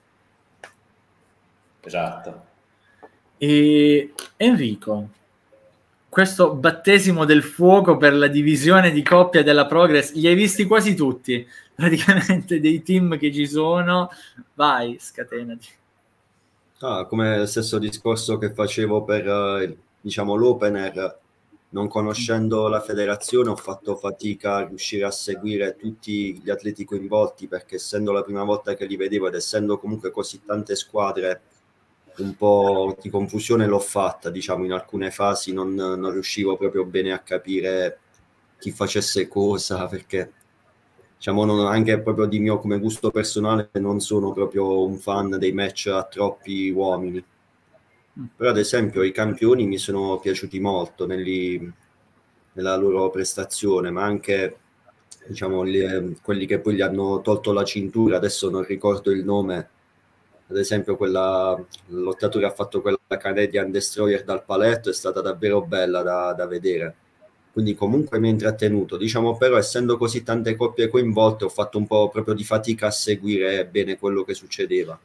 Esatto. E Enrico, questo battesimo del fuoco per la divisione di coppia della Progress, li hai visti quasi tutti, praticamente, dei team che ci sono. Vai, scatenati. Ah, come lo stesso discorso che facevo per, diciamo, l'opener, non conoscendo la federazione ho fatto fatica a riuscire a seguire tutti gli atleti coinvolti, perché essendo la prima volta che li vedevo ed essendo comunque così tante squadre, un po' di confusione l'ho fatta, diciamo, in alcune fasi non, non riuscivo proprio bene a capire chi facesse cosa, perché diciamo non, anche proprio di mio come gusto personale non sono proprio un fan dei match a troppi uomini, però ad esempio i campioni mi sono piaciuti molto nelli, nella loro prestazione, ma anche diciamo li, quelli che poi gli hanno tolto la cintura, adesso non ricordo il nome. Ad esempio quella lottatura ha fatto quella Canadian Destroyer dal paletto, è stata davvero bella da, da vedere, quindi comunque mi ha intrattenuto, diciamo, però essendo così tante coppie coinvolte ho fatto un po' proprio di fatica a seguire bene quello che succedeva.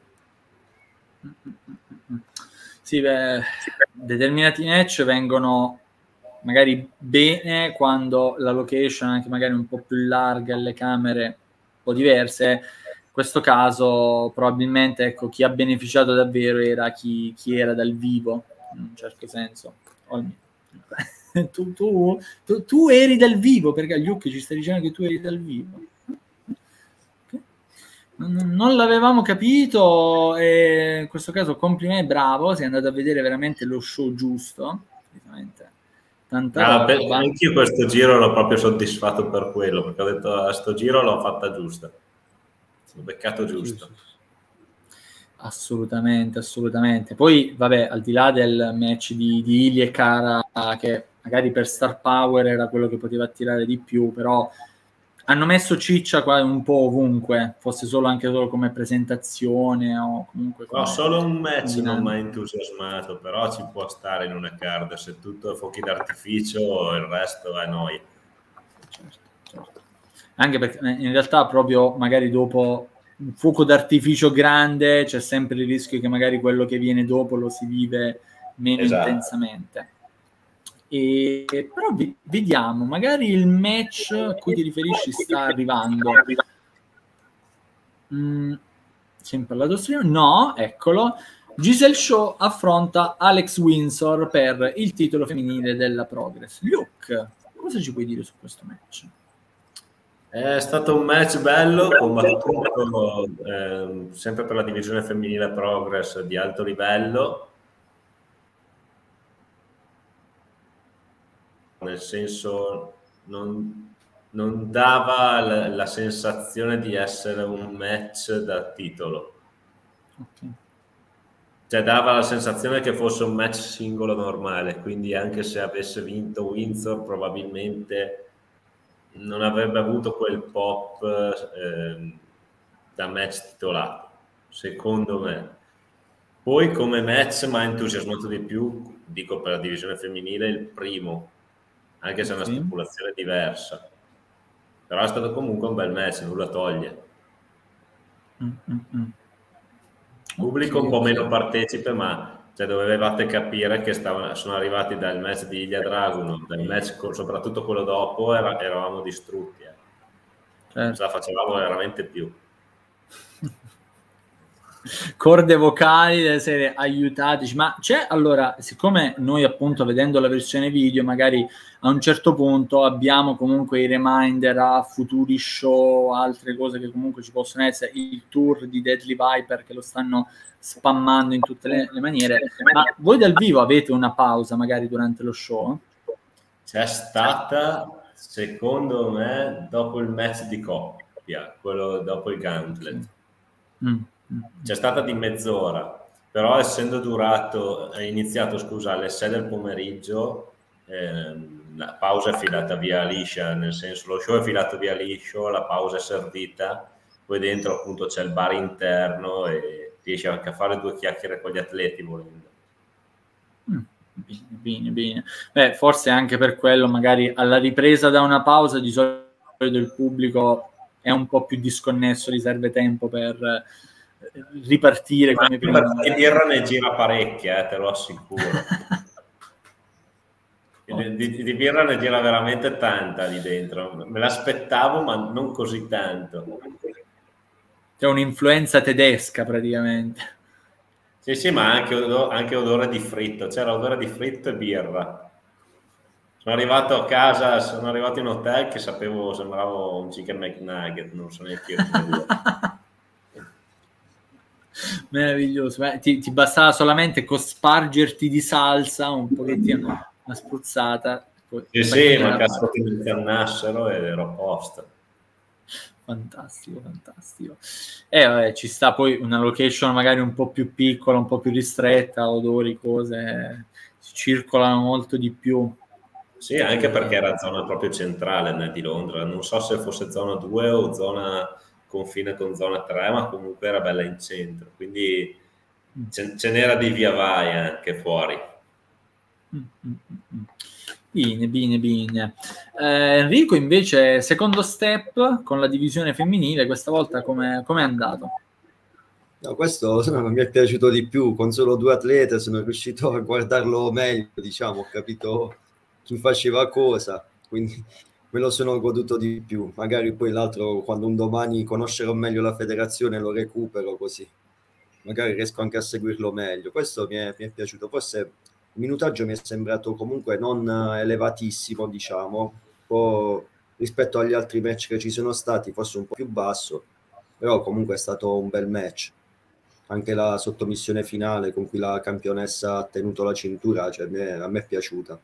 Sì, beh, determinati match vengono magari bene quando la location è anche magari un po' più larga e le camere un po' diverse. In questo caso probabilmente, ecco, chi ha beneficiato davvero era chi, chi era dal vivo, in un certo senso. tu, tu, tu, tu eri dal vivo, perché Luke ci sta dicendo che tu eri dal vivo. Non, non l'avevamo capito, e in questo caso complimenti, bravo, sei andato a vedere veramente lo show giusto. Tanta ah, per, anch'io questo giro l'ho proprio soddisfatto per quello, perché ho detto a sto giro l'ho fatta giusta, ho beccato giusto. Assolutamente, assolutamente. Poi, vabbè, al di là del match di, di Ilya e Cara, che magari per star power era quello che poteva attirare di più, però hanno messo ciccia qua un po' ovunque, fosse solo anche solo come presentazione o comunque come... No, solo un match non mi ha entusiasmato, però ci può stare in una card, se tutto è fuochi d'artificio il resto è noia. Certo, certo. Anche perché in realtà proprio magari dopo un fuoco d'artificio grande c'è sempre il rischio che magari quello che viene dopo lo si vive meno esatto. intensamente. E, però vi, vediamo, magari il match a cui ti riferisci sta arrivando. Mm, sempre alla dosina? No, eccolo. Giselle Shaw affronta Alex Windsor per il titolo femminile della Progress. Luke, cosa ci puoi dire su questo match? È stato un match bello, combattuto eh, sempre per la divisione femminile Progress di alto livello. Nel senso non, non dava la, la sensazione di essere un match da titolo, okay. Cioè dava la sensazione che fosse un match singolo normale, quindi anche se avesse vinto Windsor probabilmente non avrebbe avuto quel pop eh, da match titolato, secondo me. Poi come match mi ha entusiasmato di più, dico per la divisione femminile, il primo, anche se è una sì. stipulazione diversa, però è stato comunque un bel match, nulla toglie. Mm-hmm. Pubblico un po' meno partecipe, ma cioè, dovevate capire che stavano, sono arrivati dal match di Ilya Dragunov, dal match soprattutto quello dopo, era, eravamo distrutti, eh. Certo. Non ce la facevamo veramente più. Corde vocali delle serie aiutateci, ma c'è, allora, siccome noi appunto vedendo la versione video magari a un certo punto abbiamo comunque i reminder a futuri show, altre cose che comunque ci possono essere, il tour di Deadly Viper che lo stanno spammando in tutte le, le maniere, ma voi dal vivo avete una pausa magari durante lo show? C'è stata, secondo me, dopo il match di coppia, quello dopo il Gauntlet. Mm. C'è stata di mezz'ora, però essendo durato, è iniziato scusa alle sei del pomeriggio, ehm, la pausa è filata via liscia, nel senso lo show è filato via liscio, la pausa è servita, poi dentro appunto c'è il bar interno e riesci anche a fare due chiacchiere con gli atleti volendo. Mm, bene, bene, bene. Beh, forse anche per quello magari alla ripresa da una pausa di solito il pubblico è un po' più disconnesso, gli serve tempo per ripartire. Ma come prima. Di birra ne gira parecchia, eh, te lo assicuro. di, di, di birra ne gira veramente tanta lì dentro. Me l'aspettavo, ma non così tanto. C'è un'influenza tedesca praticamente. Sì, sì, ma anche, odore, anche odore di fritto. C'era odore di fritto e birra. Sono arrivato a casa, sono arrivato in hotel che sapevo, sembravo un chicken McNugget, non so neanche io come dire. Meraviglioso. Beh, ti, ti bastava solamente cospargerti di salsa un pochettino, una spruzzata. Sì, sì, ma cazzo che mi incannassero ed ero a posto. Fantastico, fantastico. E eh, vabbè, ci sta poi una location magari un po' più piccola, un po' più ristretta, odori, cose, si circolano molto di più. Sì, anche perché era zona proprio centrale di Londra. Non so se fosse zona due o zona confine con zona tre, ma comunque era bella in centro, quindi ce, ce n'era di via vai anche fuori. Bene, bene, bene. Eh, Enrico invece, secondo step con la divisione femminile, questa volta come è andato? No, questo no, mi è piaciuto di più, con solo due atlete sono riuscito a guardarlo meglio, diciamo, ho capito chi faceva cosa, quindi me lo sono goduto di più. Magari poi l'altro, quando un domani conoscerò meglio la federazione, lo recupero, così magari riesco anche a seguirlo meglio. Questo mi è, mi è piaciuto. Forse il minutaggio mi è sembrato comunque non elevatissimo, diciamo, un po' rispetto agli altri match che ci sono stati, forse un po' più basso, però comunque è stato un bel match. Anche la sottomissione finale con cui la campionessa ha tenuto la cintura, cioè, a me, a me è piaciuta.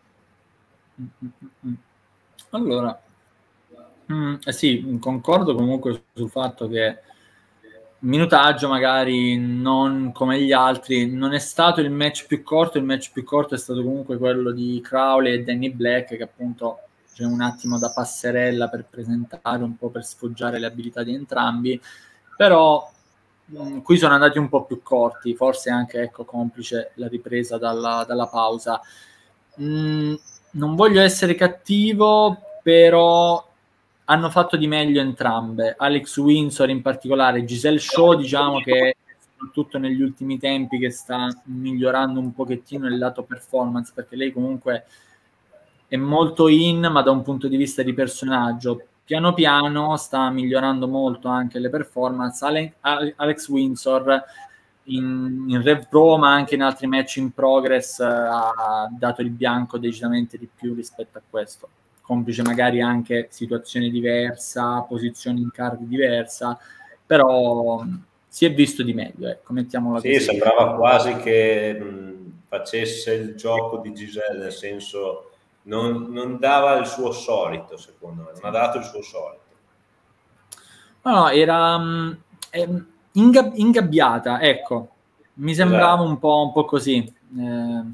Allora, mm, eh sì, concordo comunque sul fatto che minutaggio magari non come gli altri, non è stato il match più corto, il match più corto è stato comunque quello di Crowley e Danny Black, che appunto c'è un attimo da passerella per presentare, un po' per sfoggiare le abilità di entrambi, però mh, qui sono andati un po' più corti, forse anche, ecco, complice la ripresa dalla, dalla pausa. Mh, non voglio essere cattivo, però hanno fatto di meglio entrambe. Alex Windsor in particolare, Giselle Shaw, diciamo che soprattutto negli ultimi tempi che sta migliorando un pochettino il lato performance, perché lei comunque è molto in, ma da un punto di vista di personaggio. Piano piano sta migliorando molto anche le performance. Ale- Alex Windsor in, in Rev Pro, ma anche in altri match in progress, eh, ha dato il bianco decisamente di più rispetto a questo, complice magari anche situazione diversa, posizione in card diversa, però si è visto di meglio, ecco, mettiamola sì, così. sembrava quasi che mh, facesse il gioco di Giselle, nel senso non, non dava il suo solito, secondo me, non ha dato il suo solito. No, no, era mh, ingab- ingabbiata, ecco, mi sembrava esatto. un po', un po' così. Eh,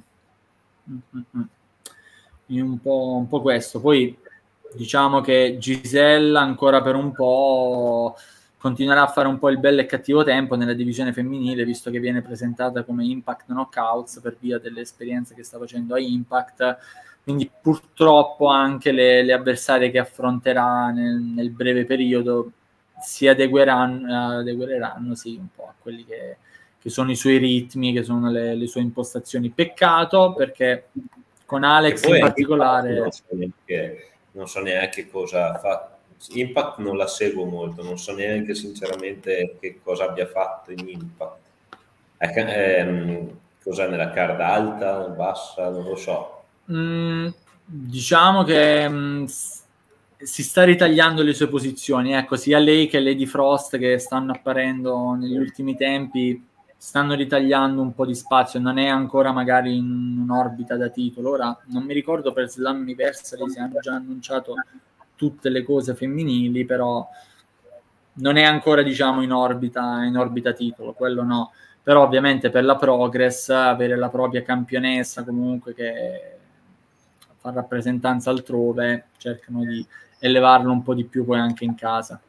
un po', un po' questo. Poi diciamo che Giselle ancora per un po' continuerà a fare un po' il bello e cattivo tempo nella divisione femminile, visto che viene presentata come Impact Knockouts per via delle esperienze che sta facendo a Impact, quindi purtroppo anche le, le avversarie che affronterà nel, nel breve periodo si adegueranno, adegueranno sì, un po' a quelli che, che sono i suoi ritmi, che sono le, le sue impostazioni. Peccato, perché con Alex in particolare non so, neanche, non so neanche cosa fa. Impact non la seguo molto, non so neanche sinceramente che cosa abbia fatto in Impact. È, è, cos'è nella card alta, bassa, non lo so. Mm, diciamo che mh, si sta ritagliando le sue posizioni, ecco, sia lei che Lady Frost, che stanno apparendo negli ultimi tempi, stanno ritagliando un po' di spazio, non è ancora magari in un'orbita da titolo. Ora non mi ricordo per Slammiversary se hanno già annunciato tutte le cose femminili, però non è ancora, diciamo, in orbita, in orbita titolo, quello no. Però ovviamente per la Progress avere la propria campionessa comunque che fa rappresentanza altrove, cercano di elevarlo un po' di più poi anche in casa.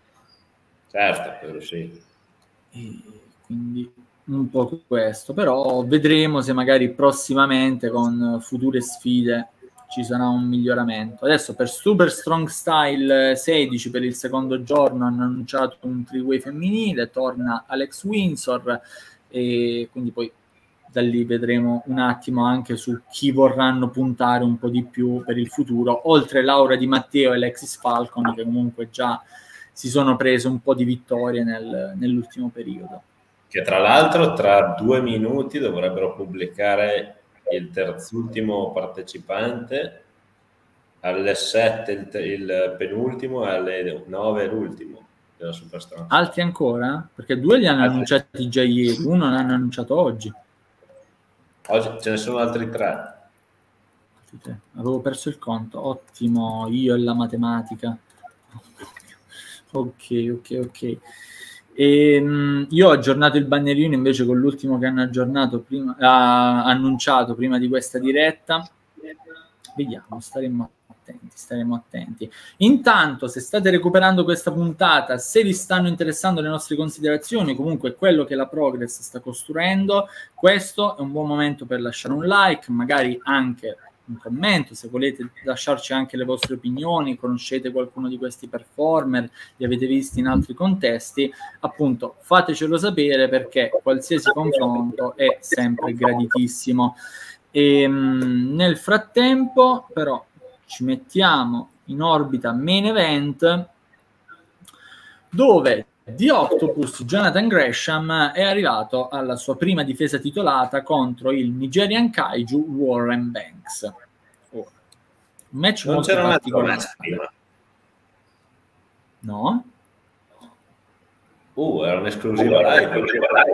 Certo, quello sì. E quindi un po' questo, però vedremo se magari prossimamente con future sfide ci sarà un miglioramento. Adesso per Super Strong Style sedici, per il secondo giorno, hanno annunciato un three-way femminile, torna Alex Windsor, e quindi poi da lì vedremo un attimo anche su chi vorranno puntare un po' di più per il futuro, oltre Laura Di Matteo e Alexis Falcon, che comunque già si sono prese un po' di vittorie nel, nell'ultimo periodo. Che tra l'altro tra due minuti dovrebbero pubblicare il terzultimo partecipante, alle sette il, il penultimo e alle nove l'ultimo della Super Strong. Altri ancora? Perché due li hanno altri annunciati già ieri, uno l'hanno annunciato oggi. Oggi ce ne sono altri tre. Avevo perso il conto. Ottimo, io e la matematica. Ok, ok, ok. E, um, io ho aggiornato il bannerino invece con l'ultimo che hanno aggiornato prima, ha annunciato prima di questa diretta. Vediamo, staremo attenti, staremo attenti. Intanto, se state recuperando questa puntata, se vi stanno interessando le nostre considerazioni, comunque quello che la Progress sta costruendo, questo è un buon momento per lasciare un like, magari anche un commento, se volete lasciarci anche le vostre opinioni, conoscete qualcuno di questi performer, li avete visti in altri contesti, appunto fatecelo sapere, perché qualsiasi confronto è sempre graditissimo. E mh, nel frattempo però ci mettiamo in orbita main event, dove The Octopus, Jonathan Gresham, è arrivato alla sua prima difesa titolata contro il Nigerian Kaiju Warren Banks. Oh, un match non molto c'era un altro particolare. match prima. No? Uh, era un'esclusiva live.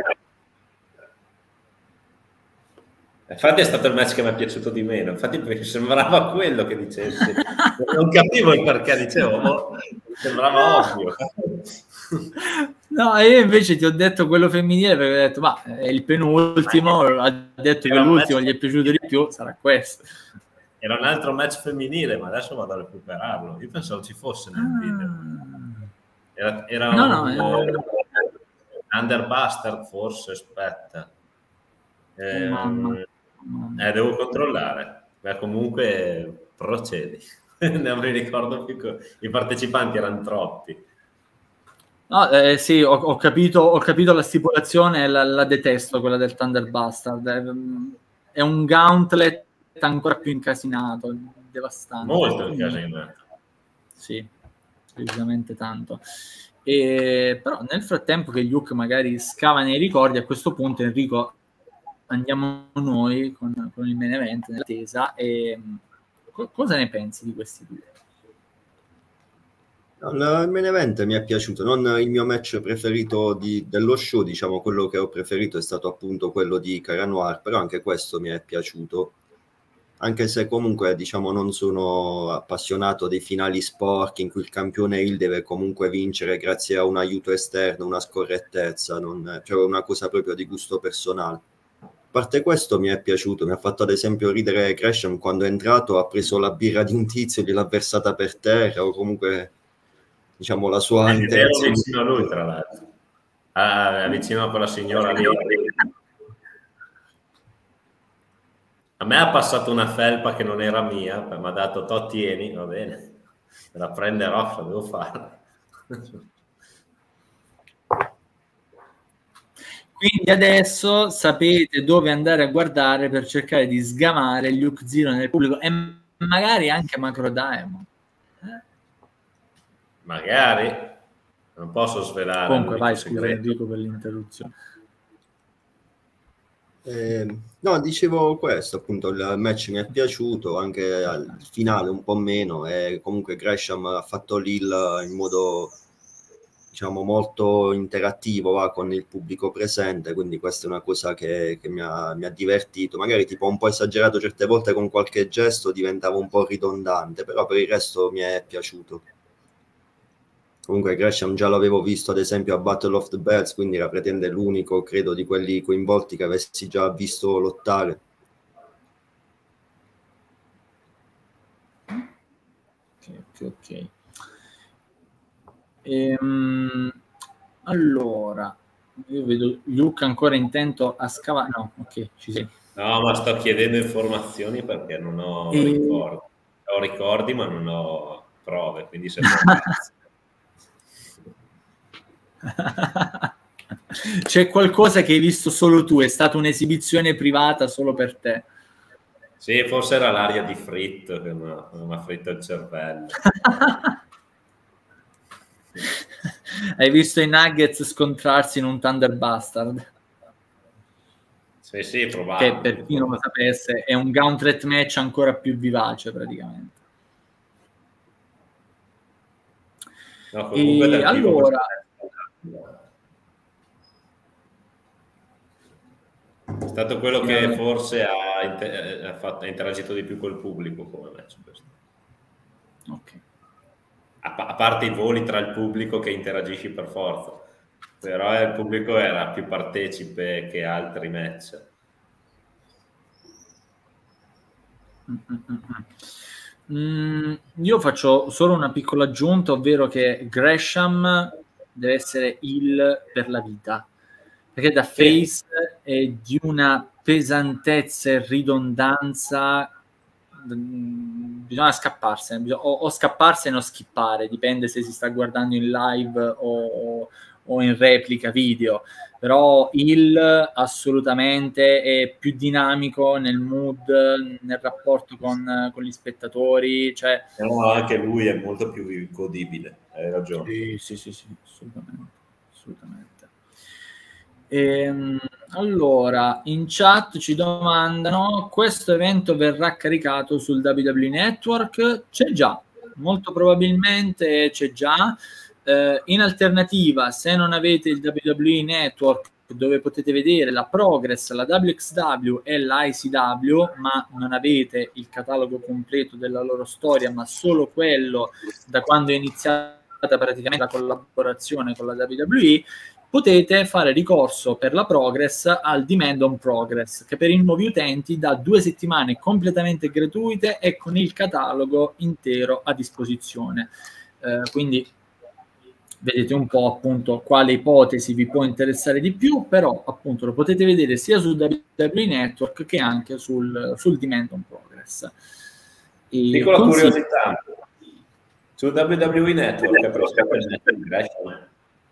Infatti è stato il match che mi è piaciuto di meno, infatti perché sembrava quello che dicessi. Non capivo il perché dicevo, oh, sembrava ovvio. No, io invece ti ho detto quello femminile perché ho detto, ma è il penultimo, ha detto che l'ultimo gli è piaciuto di più, sarà questo. Era un altro match femminile, ma adesso vado a recuperarlo. Io pensavo ci fosse nel video. Era, era no, un no, eh, Underbuster, forse, aspetta. Eh, oh, mamma. Mamma. Eh, devo controllare. Beh, comunque procedi. Non mi ricordo più. I partecipanti erano troppi. No, eh, sì, ho, ho, capito, ho capito la stipulazione, la, la detesto, quella del Thunder Bastard. È, è un gauntlet ancora più incasinato, devastante. Molto incasinato. Sì, decisamente tanto. E, però nel frattempo che Luke magari scava nei ricordi, a questo punto Enrico andiamo noi con, con il main event nell'attesa. E co- cosa ne pensi di questi due? Il main event mi è piaciuto, non il mio match preferito di, dello show, diciamo quello che ho preferito è stato appunto quello di Cara Noir, però anche questo mi è piaciuto, anche se comunque diciamo non sono appassionato dei finali sporchi in cui il campione heel deve comunque vincere grazie a un aiuto esterno, una scorrettezza, non, cioè una cosa proprio di gusto personale. A parte questo mi è piaciuto, mi ha fatto ad esempio ridere Gresham quando è entrato, ha preso la birra di un tizio, gliel'ha versata per terra, o comunque diciamo la sua eh, interazione. Ero vicino a lui, tra l'altro. Ah, vicino a quella signora lì. A me ha passato una felpa che non era mia, mi ha dato Tottieni, va bene, me la prenderò, la devo fare. Quindi adesso sapete dove andare a guardare per cercare di sgamare Luke Zero nel pubblico e magari anche Macro Diamond. Eh? Magari, non posso svelare. Comunque vai, scusa Enrico per l'interruzione. Eh, no, dicevo questo, appunto, il match mi è piaciuto, anche al finale un po' meno, e comunque Gresham ha fatto l'heal in modo diciamo molto interattivo, va, con il pubblico presente, quindi questa è una cosa che, che mi, ha, mi ha divertito, magari tipo un po' esagerato certe volte con qualche gesto, diventava un po' ridondante, però per il resto mi è piaciuto. Comunque Gresham già l'avevo visto ad esempio a Battle of the Bells, quindi era pretende l'unico, credo, di quelli coinvolti che avessi già visto lottare. Ok, ok, ok. Ehm, allora, io vedo Luke ancora intento a scavare. No, ok, ci sei. No, ma sto chiedendo informazioni perché non ho E... ricordi. Ho ricordi, ma non ho prove, quindi se c'è qualcosa che hai visto solo tu, è stata un'esibizione privata solo per te. Sì, forse era l'aria di fritto che mi ha fritto il cervello. Hai visto i Nuggets scontrarsi in un Thunder Bastard? Sì, sì, probabile. Che per chi non lo sapesse è un gauntlet match ancora più vivace praticamente. No, e allora è stato quello che forse ha, inter- ha, fatto, ha interagito di più col pubblico come match questo. Ok. A, a parte i voli tra il pubblico che interagisci per forza, però il pubblico era più partecipe che altri match. Mm, io faccio solo una piccola aggiunta, ovvero che Gresham deve essere heel per la vita, perché da face è di una pesantezza e ridondanza, bisogna scapparsene, bisogna, o, o scapparsene o skippare, dipende se si sta guardando in live o, o in replica video, però il assolutamente è più dinamico nel mood, nel rapporto con, con gli spettatori, cioè no, anche lui è molto più godibile, hai ragione. sì, sì, sì, sì, assolutamente, assolutamente. Ehm, allora, in chat ci domandano: questo evento verrà caricato sul W W E Network? C'è già, molto probabilmente c'è già. Eh, in alternativa, se non avete il W W E Network, dove potete vedere la Progress, la W X W e la I C W, ma non avete il catalogo completo della loro storia, ma solo quello da quando è iniziata praticamente la collaborazione con la W W E, potete fare ricorso per la Progress al Demand on Progress, che per i nuovi utenti dà due settimane completamente gratuite e con il catalogo intero a disposizione. Eh, quindi vedete un po' appunto quale ipotesi vi può interessare di più, però appunto lo potete vedere sia sul W W E Network che anche sul, sul Demand on Progress. E piccola consiglio... curiosità, sul W W E Network è presente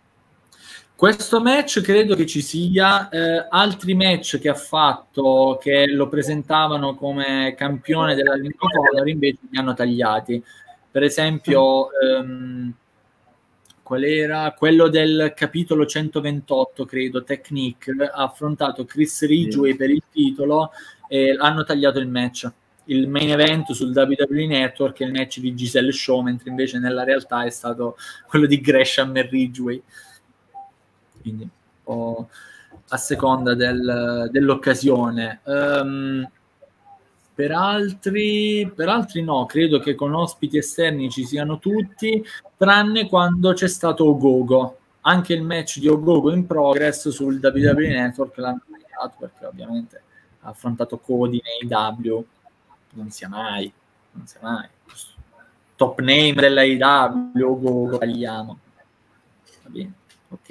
questo match, credo che ci sia eh, altri match che ha fatto che lo presentavano come campione della Ring of Honor, invece li hanno tagliati. Per esempio ehm, qual era? Quello del capitolo centoventotto, credo, Technique, ha affrontato Chris Ridgway per il titolo e hanno tagliato il match. Il main event sul W W E Network è il match di Giselle Shaw, mentre invece nella realtà è stato quello di Gresham e Ridgway. Quindi un po' a seconda del, dell'occasione. Um, per altri, per altri no, credo che con ospiti esterni ci siano tutti, tranne quando c'è stato Ogogo. Anche il match di Ogogo in Progress sul W W E Network l'hanno tagliato, perché ovviamente ha affrontato Cody nei A E W, non sia mai, non sia mai. Top name della A E W, Ogogo, tagliamo. Va bene, ok.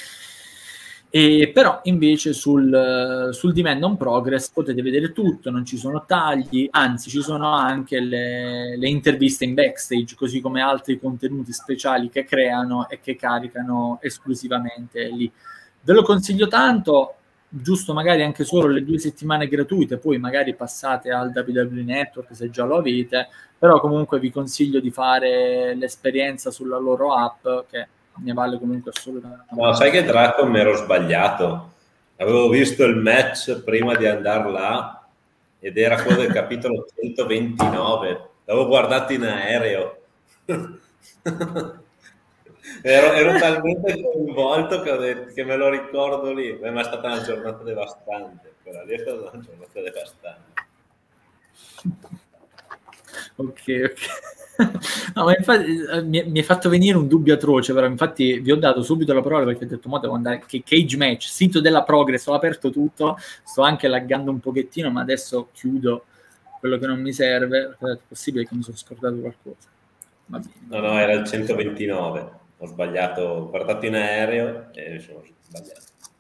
E però invece sul, sul Demand on Progress potete vedere tutto, non ci sono tagli, anzi ci sono anche le, le interviste in backstage, così come altri contenuti speciali che creano e che caricano esclusivamente lì. Ve lo consiglio tanto, giusto magari anche solo le due settimane gratuite, poi magari passate al W W E Network se già lo avete, però comunque vi consiglio di fare l'esperienza sulla loro app, che ne vale comunque assolutamente. No, sai che Draco mi ero sbagliato, avevo visto il match prima di andare là ed era quello del capitolo centoventinove, l'avevo guardato in aereo. ero, ero talmente coinvolto che, ho detto, che me lo ricordo lì. Beh, ma è stata una giornata devastante, quella lì è stata una giornata devastante. Ok, ok. No, ma infatti mi, mi è fatto venire un dubbio atroce, però infatti vi ho dato subito la parola perché ho detto mo devo andare, che cage match, sito della Progress, ho aperto tutto, sto anche laggando un pochettino, ma adesso chiudo quello che non mi serve, è possibile che mi sono scordato qualcosa. Va bene. No, no, era il centoventinove, ho sbagliato, ho guardato in aereo e sono sbagliato.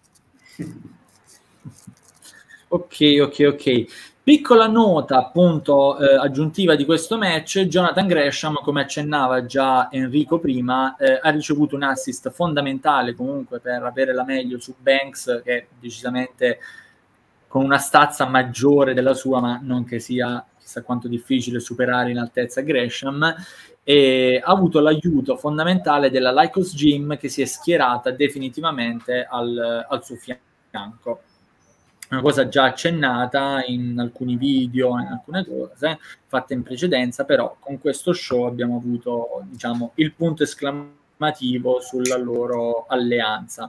Ok, ok, ok. Piccola nota appunto eh, aggiuntiva di questo match: Jonathan Gresham, come accennava già Enrico prima, eh, ha ricevuto un assist fondamentale comunque per avere la meglio su Banks, che decisamente con una stazza maggiore della sua, ma non che sia chissà quanto difficile superare in altezza Gresham, e ha avuto l'aiuto fondamentale della Lycos Gym, che si è schierata definitivamente al, al suo fianco. Una cosa già accennata in alcuni video, in alcune cose fatte in precedenza, però con questo show abbiamo avuto, diciamo, il punto esclamativo sulla loro alleanza.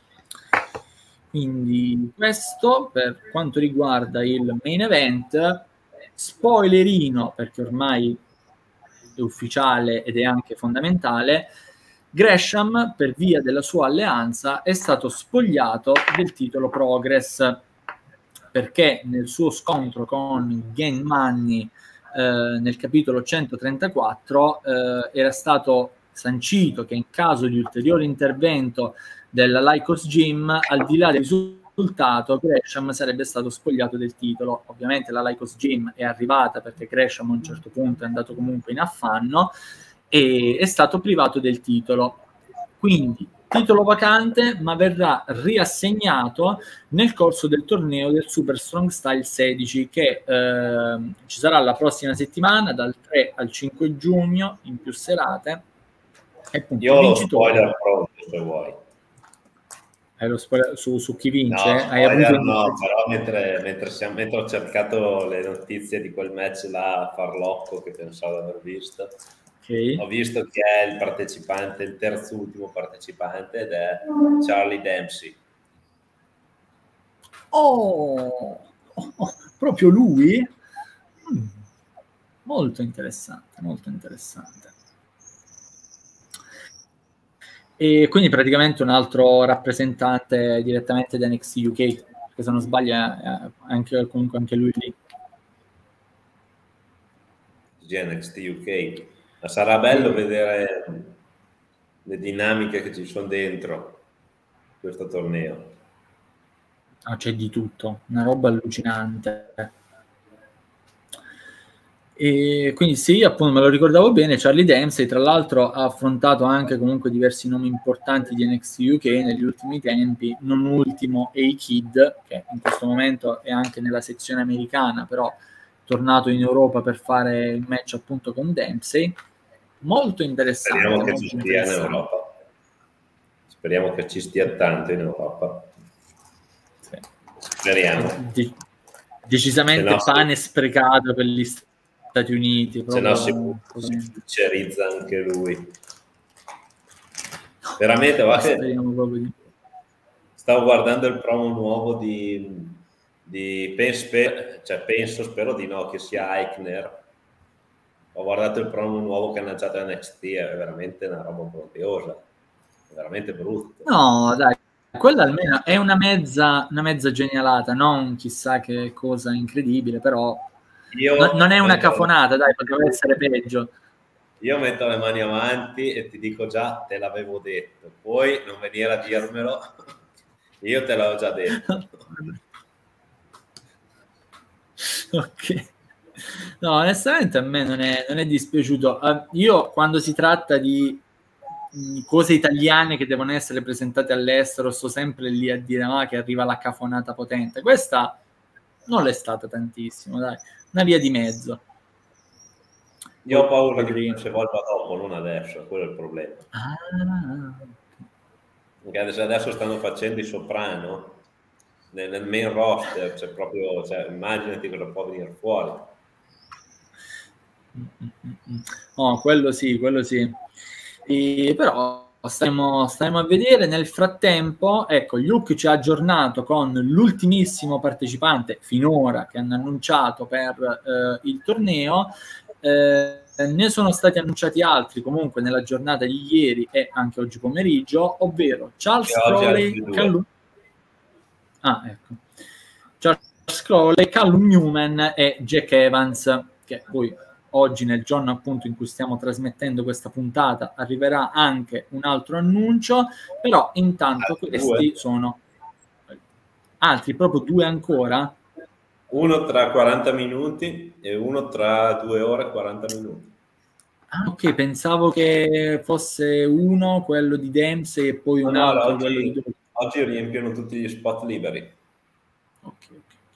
Quindi questo per quanto riguarda il main event. Spoilerino, perché ormai è ufficiale ed è anche fondamentale: Gresham, per via della sua alleanza, è stato spogliato del titolo Progress, perché nel suo scontro con Gain Money eh, nel capitolo centotrentaquattro eh, era stato sancito che in caso di ulteriore intervento della Lycos Gym, al di là del risultato, Gresham sarebbe stato spogliato del titolo. Ovviamente la Lycos Gym è arrivata perché Gresham a un certo punto è andato comunque in affanno e è stato privato del titolo. Quindi titolo vacante, ma verrà riassegnato nel corso del torneo del Super Strong Style sedici, che eh, ci sarà la prossima settimana, dal tre al cinque giugno, in più serate. E appunto, io ho lo spoiler pronto, se vuoi. Hai lo spoiler su, su chi vince? No, Hai avuto no, però mentre, mentre, siamo, mentre ho cercato le notizie di quel match là, farlocco, che pensavo di aver visto, okay. Ho visto che è il partecipante, il terzo ultimo partecipante, ed è Charlie Dempsey. Oh, oh, oh proprio lui? Mm. Molto interessante, molto interessante. E quindi praticamente un altro rappresentante direttamente da N X T U K, che se non sbaglio è anche, comunque anche lui lì. N X T U K. Ma sarà bello vedere le dinamiche che ci sono dentro questo torneo. Ah, c'è di tutto, una roba allucinante. E quindi sì, appunto, me lo ricordavo bene, Charlie Dempsey, tra l'altro ha affrontato anche comunque diversi nomi importanti di N X T U K negli ultimi tempi, non ultimo A-Kid, che in questo momento è anche nella sezione americana, però tornato in Europa per fare il match appunto con Dempsey. Molto interessante. Speriamo che molto ci stia in Europa. Speriamo che ci stia tanto in Europa. Sì. Speriamo. De- decisamente no, pane sì. sprecato per gli Stati Uniti. Se no si sincerizza anche lui. Veramente, va che di... stavo guardando il promo nuovo di, di penso, cioè penso, spero di no, che sia Eichner. Ho guardato il promo nuovo che hanno lanciato a N X T, è veramente una roba propiosa, è veramente brutto. No, dai, quella almeno è una mezza, una mezza genialata, non chissà che cosa incredibile, però io no, non è una cafonata, dai, potrebbe essere peggio. Io metto le mani avanti e ti dico già, te l'avevo detto, poi non venire a dirmelo, io te l'avevo già detto. Ok. No, onestamente a me non è, non è dispiaciuto. Uh, io quando si tratta di mh, cose italiane che devono essere presentate all'estero sto sempre lì a dire ah, che arriva la cafonata potente. Questa non l'è stata tantissimo, dai, una via di mezzo. Io ho paura di che si evolva dopo, non adesso, quello è il problema. Ah. Perché adesso, adesso stanno facendo i soprano nel, nel main roster, cioè proprio, cioè, immaginati cosa può venire fuori. Oh, quello sì, quello sì. E, però staremo, staremo a vedere. Nel frattempo, ecco, Luke ci ha aggiornato con l'ultimissimo partecipante finora che hanno annunciato per eh, il torneo. Eh, ne sono stati annunciati altri comunque nella giornata di ieri e anche oggi pomeriggio, ovvero Charles Crowley, Callum... ah, ecco. Charles Crowley, Callum Newman e Jack Evans, che poi oggi, nel giorno appunto in cui stiamo trasmettendo questa puntata, arriverà anche un altro annuncio, però intanto altri questi due. Sono altri, proprio due ancora. Uno tra quaranta minuti e uno tra due ore e quaranta minuti. Ah, ok, pensavo che fosse uno, quello di Dempsey, e poi no, un altro, no, oggi, quello di... Oggi riempiono tutti gli spot liberi. Ok, ok.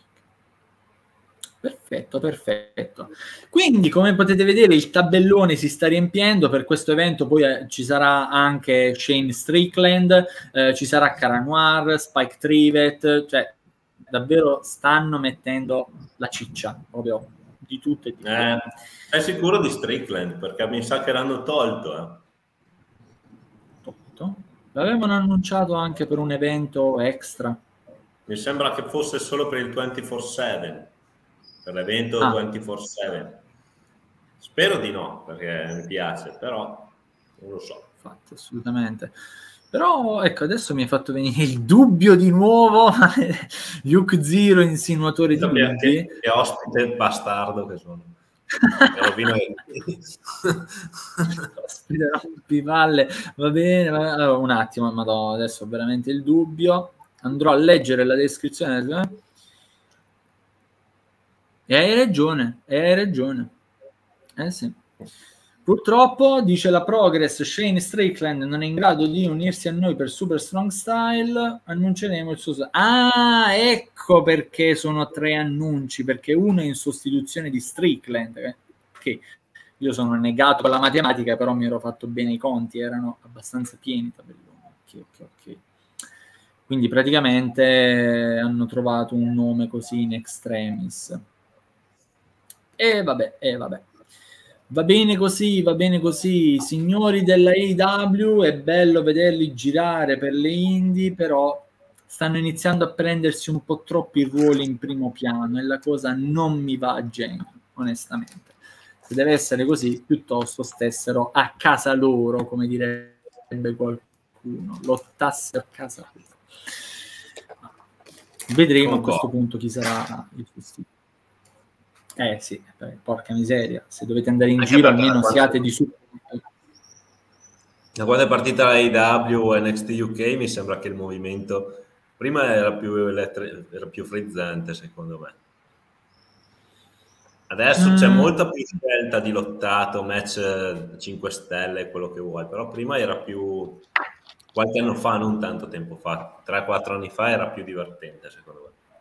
Perfetto, perfetto. Quindi, come potete vedere, il tabellone si sta riempiendo. Per questo evento poi eh, ci sarà anche Shane Strickland, eh, ci sarà Cara Noir, Spike Trivet, cioè davvero stanno mettendo la ciccia, proprio di tutto e di eh, è sicuro di Strickland, perché mi sa che l'hanno tolto. Eh. Tolto? L'avevano annunciato anche per un evento extra. Mi sembra che fosse solo per il ventiquattro sette. Per l'evento ah. ventiquattro sette. Spero di no, perché mi piace, però non lo so. Infatti, assolutamente. Però ecco, adesso mi hai fatto venire il dubbio di nuovo. Luke Zero, insinuatore di dubbi. Che, che ospite bastardo che sono. Ospite rompipalle. Va bene, va... Allora, un attimo, madonna, adesso ho veramente il dubbio. Andrò a leggere la descrizione. E hai ragione, e hai ragione. Eh sì. Purtroppo, dice la Progress, Shane Strickland non è in grado di unirsi a noi per Super Strong Style, annunceremo il suo... Ah, ecco perché sono tre annunci, perché uno è in sostituzione di Strickland, che io sono negato con la matematica, però mi ero fatto bene i conti, erano abbastanza pieni i tabelloni. Ok, ok, ok. Quindi praticamente hanno trovato un nome così in extremis. E vabbè, e vabbè. Va bene così, va bene così. Signori della A E W, è bello vederli girare per le indie, però stanno iniziando a prendersi un po' troppi ruoli in primo piano e la cosa non mi va a genio, onestamente. Se deve essere così, piuttosto stessero a casa loro, come direbbe qualcuno, lottassero a casa loro. Vedremo a questo punto chi sarà il sussidio. Eh sì, porca miseria, se dovete andare in Anche giro almeno quando... siate di su. Da quando è partita la A E W e N X T U K mi sembra che il movimento prima era più, elettri... era più frizzante, secondo me. Adesso mm. c'è molta più scelta di lottato, match cinque stelle, quello che vuoi, però prima era più... qualche anno fa, non tanto tempo fa, tre quattro anni fa era più divertente, secondo me.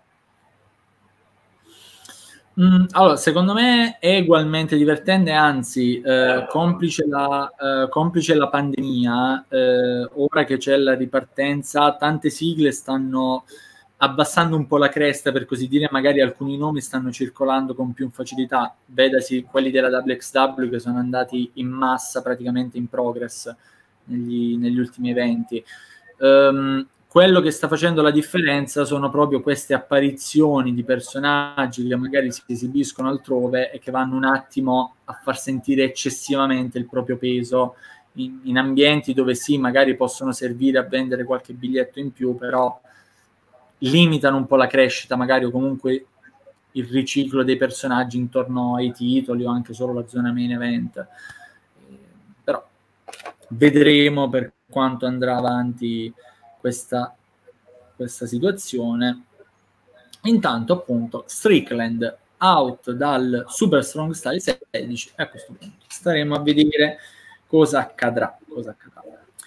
Mm, allora, secondo me è ugualmente divertente, anzi, eh, complice, la, eh, complice la pandemia, eh, ora che c'è la ripartenza, tante sigle stanno abbassando un po' la cresta, per così dire, magari alcuni nomi stanno circolando con più facilità, vedasi quelli della W X W che sono andati in massa praticamente in Progress negli, negli ultimi eventi. Um, quello che sta facendo la differenza sono proprio queste apparizioni di personaggi che magari si esibiscono altrove e che vanno un attimo a far sentire eccessivamente il proprio peso in, in ambienti dove sì, magari possono servire a vendere qualche biglietto in più, però limitano un po' la crescita, magari, o comunque il riciclo dei personaggi intorno ai titoli o anche solo la zona main event. Eh, però vedremo per quanto andrà avanti questa, questa situazione. Intanto, appunto, Strickland out dal Super Strong Style sedici, e a questo punto staremo a vedere cosa accadrà. Cosa accadrà.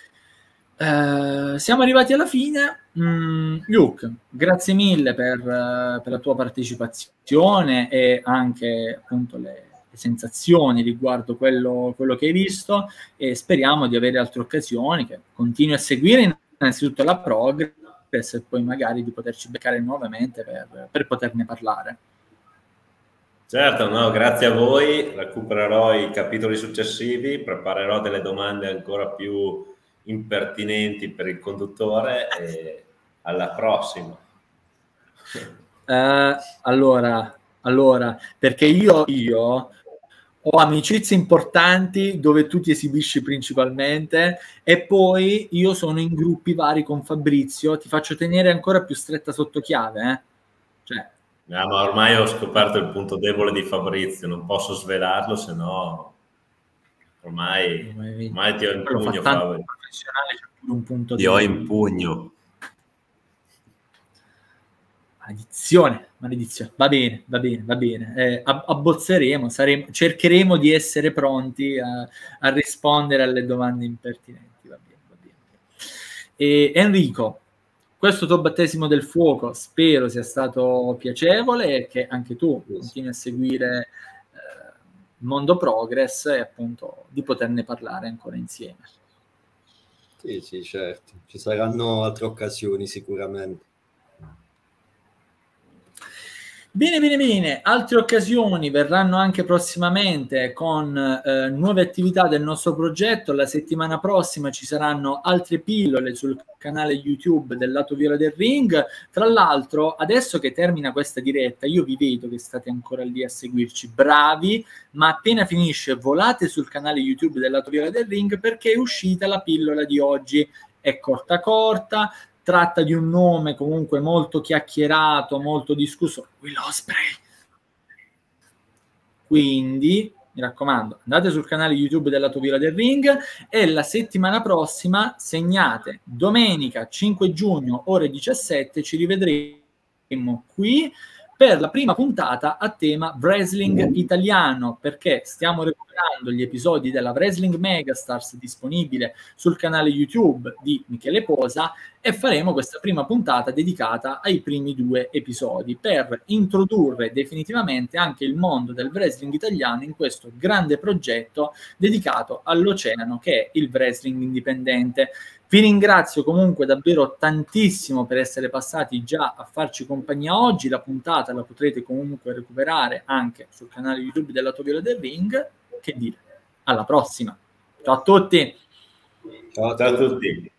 Uh, siamo arrivati alla fine. mm, Luke, grazie mille per, uh, per la tua partecipazione e anche appunto le, le sensazioni riguardo quello, quello che hai visto, e speriamo di avere altre occasioni, che continui a seguire innanzitutto la Progress e poi magari di poterci beccare nuovamente per, per poterne parlare. Certo, no, grazie a voi, recupererò i capitoli successivi, preparerò delle domande ancora più impertinenti per il conduttore e alla prossima. Uh, allora, allora, perché io, io ho amicizie importanti dove tu ti esibisci principalmente e poi io sono in gruppi vari con Fabrizio, ti faccio tenere ancora più stretta sotto chiave, eh? Cioè, no, ma ormai ho scoperto il punto debole di Fabrizio, non posso svelarlo, se no ormai, ormai ti ho in pugno, Fabio. Un punto ti ho in pugno. Maledizione, maledizione. Va bene, va bene, va bene. Eh, abbozzeremo, saremo, cercheremo di essere pronti a, a rispondere alle domande impertinenti. Va bene, va bene. E Enrico, questo tuo battesimo del fuoco spero sia stato piacevole e che anche tu continui a seguire eh, il mondo Progress e appunto di poterne parlare ancora insieme. Sì, sì, certo. Ci saranno altre occasioni sicuramente. Bene, bene, bene. Altre occasioni verranno anche prossimamente con eh, nuove attività del nostro progetto. La settimana prossima ci saranno altre pillole sul canale YouTube del Lato Viola del Ring. Tra l'altro, adesso che termina questa diretta, io vi vedo che state ancora lì a seguirci, bravi, ma appena finisce volate sul canale YouTube del Lato Viola del Ring perché è uscita la pillola di oggi. È corta corta, tratta di un nome comunque molto chiacchierato, molto discusso, Will Ospreay. Quindi, mi raccomando, andate sul canale YouTube della Lato Viola del Ring e la settimana prossima, segnate, domenica cinque giugno, ore diciassette, ci rivedremo qui per la prima puntata a tema wrestling italiano, perché stiamo recuperando recuperando gli episodi della Wrestling Megastars disponibile sul canale YouTube di Michele Posa, e faremo questa prima puntata dedicata ai primi due episodi per introdurre definitivamente anche il mondo del wrestling italiano in questo grande progetto dedicato all'oceano che è il wrestling indipendente. Vi ringrazio comunque davvero tantissimo per essere passati già a farci compagnia oggi. La puntata la potrete comunque recuperare anche sul canale YouTube della Toviola del Ring. Che dire, alla prossima. Ciao a tutti. Ciao a tutti.